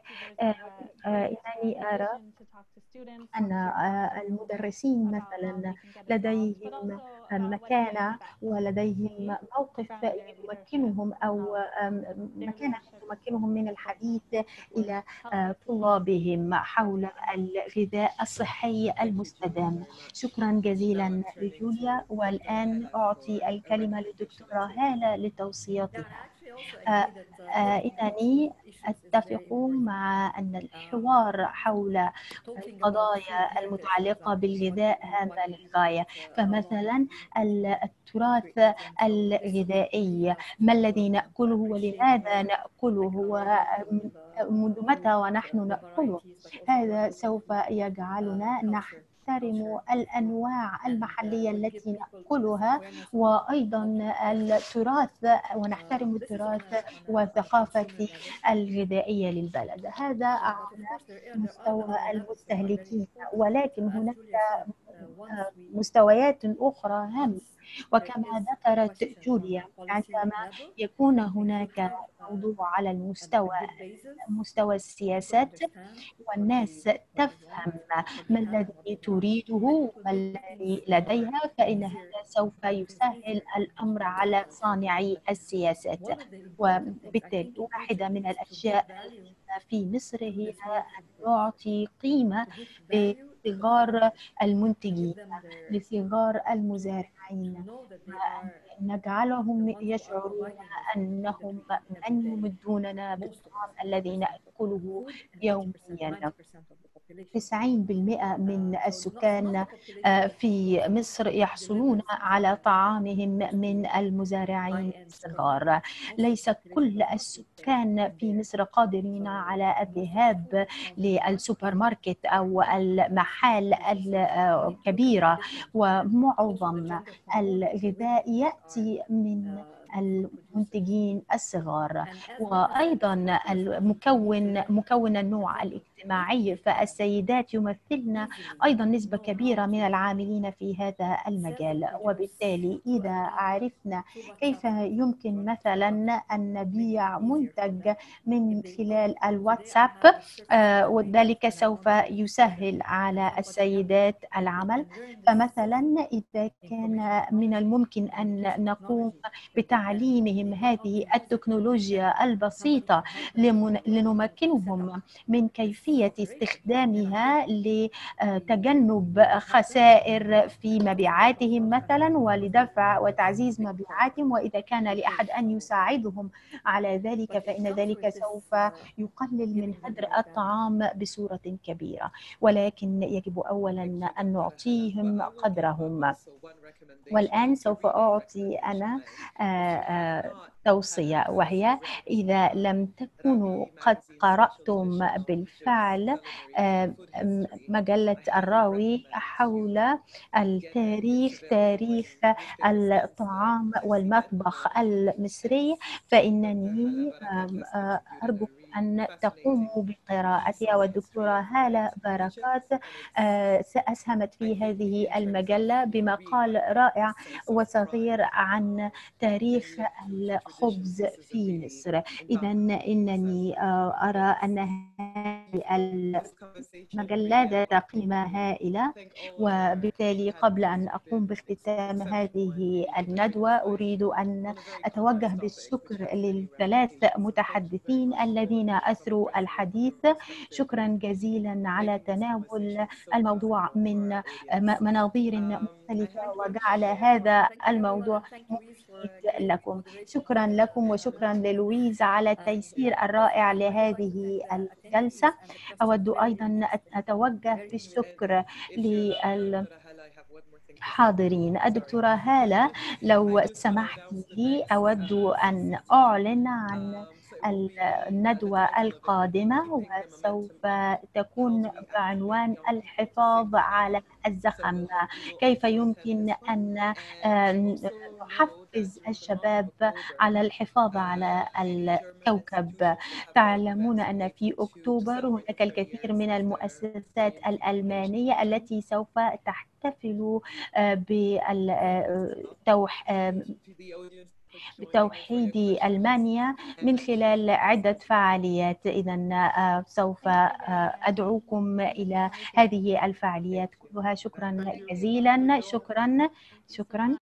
إنني أرى أن المدرسين مثلا لديهم مكانة ولديهم موقف يمكنهم أو مكانة تمكنهم من الحديث إلى طلابهم حول الغذاء الصحي المستدام. شكرا جزيلا جوليا، والآن أعطي الكلمة للدكتورة هالة لتوصياتها. إنني أتفق مع أن الحوار حول القضايا المتعلقة بالغذاء هامة للغاية. فمثلا التراث الغذائي، ما الذي نأكله ولماذا نأكله ومنذ متى ونحن نأكله، هذا سوف يجعلنا نحن نحترم الأنواع المحلية التي نأكلها، وأيضا التراث، ونحترم التراث والثقافة الغذائية للبلد. هذا على مستوى المستهلكين، ولكن هناك مستويات أخرى هامة. وكما ذكرت جوليا، عندما يكون هناك موضوع على المستوى مستوى السياسات والناس تفهم ما الذي تريده وما الذي لديها، فإن هذا سوف يسهل الأمر على صانعي السياسات. وبالتالي واحدة من الأشياء في مصر هي أن يعطي قيمة لصغار المنتجين، لصغار المزارعين، نجعلهم يشعرون أنهم من يمدوننا بالطعام الذي نأكله يوميا. تسعين بالمئة من السكان في مصر يحصلون على طعامهم من المزارعين الصغار. ليس كل السكان في مصر قادرين على الذهاب للسوبر ماركت أو المحال الكبيرة، ومعظم الغذاء يأتي من المنتجين الصغار. وأيضا المكون مكون النوع الاجتماعي، فالسيدات يمثلن أيضا نسبة كبيرة من العاملين في هذا المجال. وبالتالي إذا عرفنا كيف يمكن مثلا أن نبيع منتج من خلال الواتساب، وذلك سوف يسهل على السيدات العمل. فمثلا إذا كان من الممكن أن نقوم بتعليمهم هذه التكنولوجيا البسيطة لنمكنهم من كيفية استخدامها لتجنب خسائر في مبيعاتهم مثلا، ولدفع وتعزيز مبيعاتهم. وإذا كان لأحد أن يساعدهم على ذلك فإن ذلك سوف يقلل من هدر الطعام بصورة كبيرة. ولكن يجب أولا أن نعطيهم قدرهم. والآن سوف أعطي أنا توصية، وهي إذا لم تكونوا قد قرأتم بالفعل مجلة الراوي حول التاريخ تاريخ الطعام والمطبخ المصري، فإنني أرجو أن تقوموا بقراءتها. والدكتورة هالة بركات أسهمت في هذه المجلة بمقال رائع وصغير عن تاريخ الخبز في مصر. إذا إنني أرى أن هذه المجلة ذات قيمة هائلة. وبالتالي قبل أن أقوم باختتام هذه الندوة أريد أن أتوجه بالشكر للثلاث متحدثين الذين أثروا الحديث. شكرا جزيلا على تناول الموضوع من مناظير مختلفة وجعل هذا الموضوع مفيد لكم. شكرا لكم وشكرا للويز على التيسير الرائع لهذه الجلسة. أود أيضا أن أتوجه بالشكر للحاضرين. الدكتورة هالة، لو سمحت لي أود أن أعلن عن الندوة القادمة، وسوف تكون بعنوان الحفاظ على الزخم. كيف يمكن أن نحفز الشباب على الحفاظ على الكوكب؟ تعلمون أن في أكتوبر هناك الكثير من المؤسسات الألمانية التي سوف تحتفل بالتوح بتوحيد ألمانيا من خلال عدة فعاليات. إذن سوف أدعوكم إلى هذه الفعاليات كلها. شكرا جزيلا. شكرا شكرا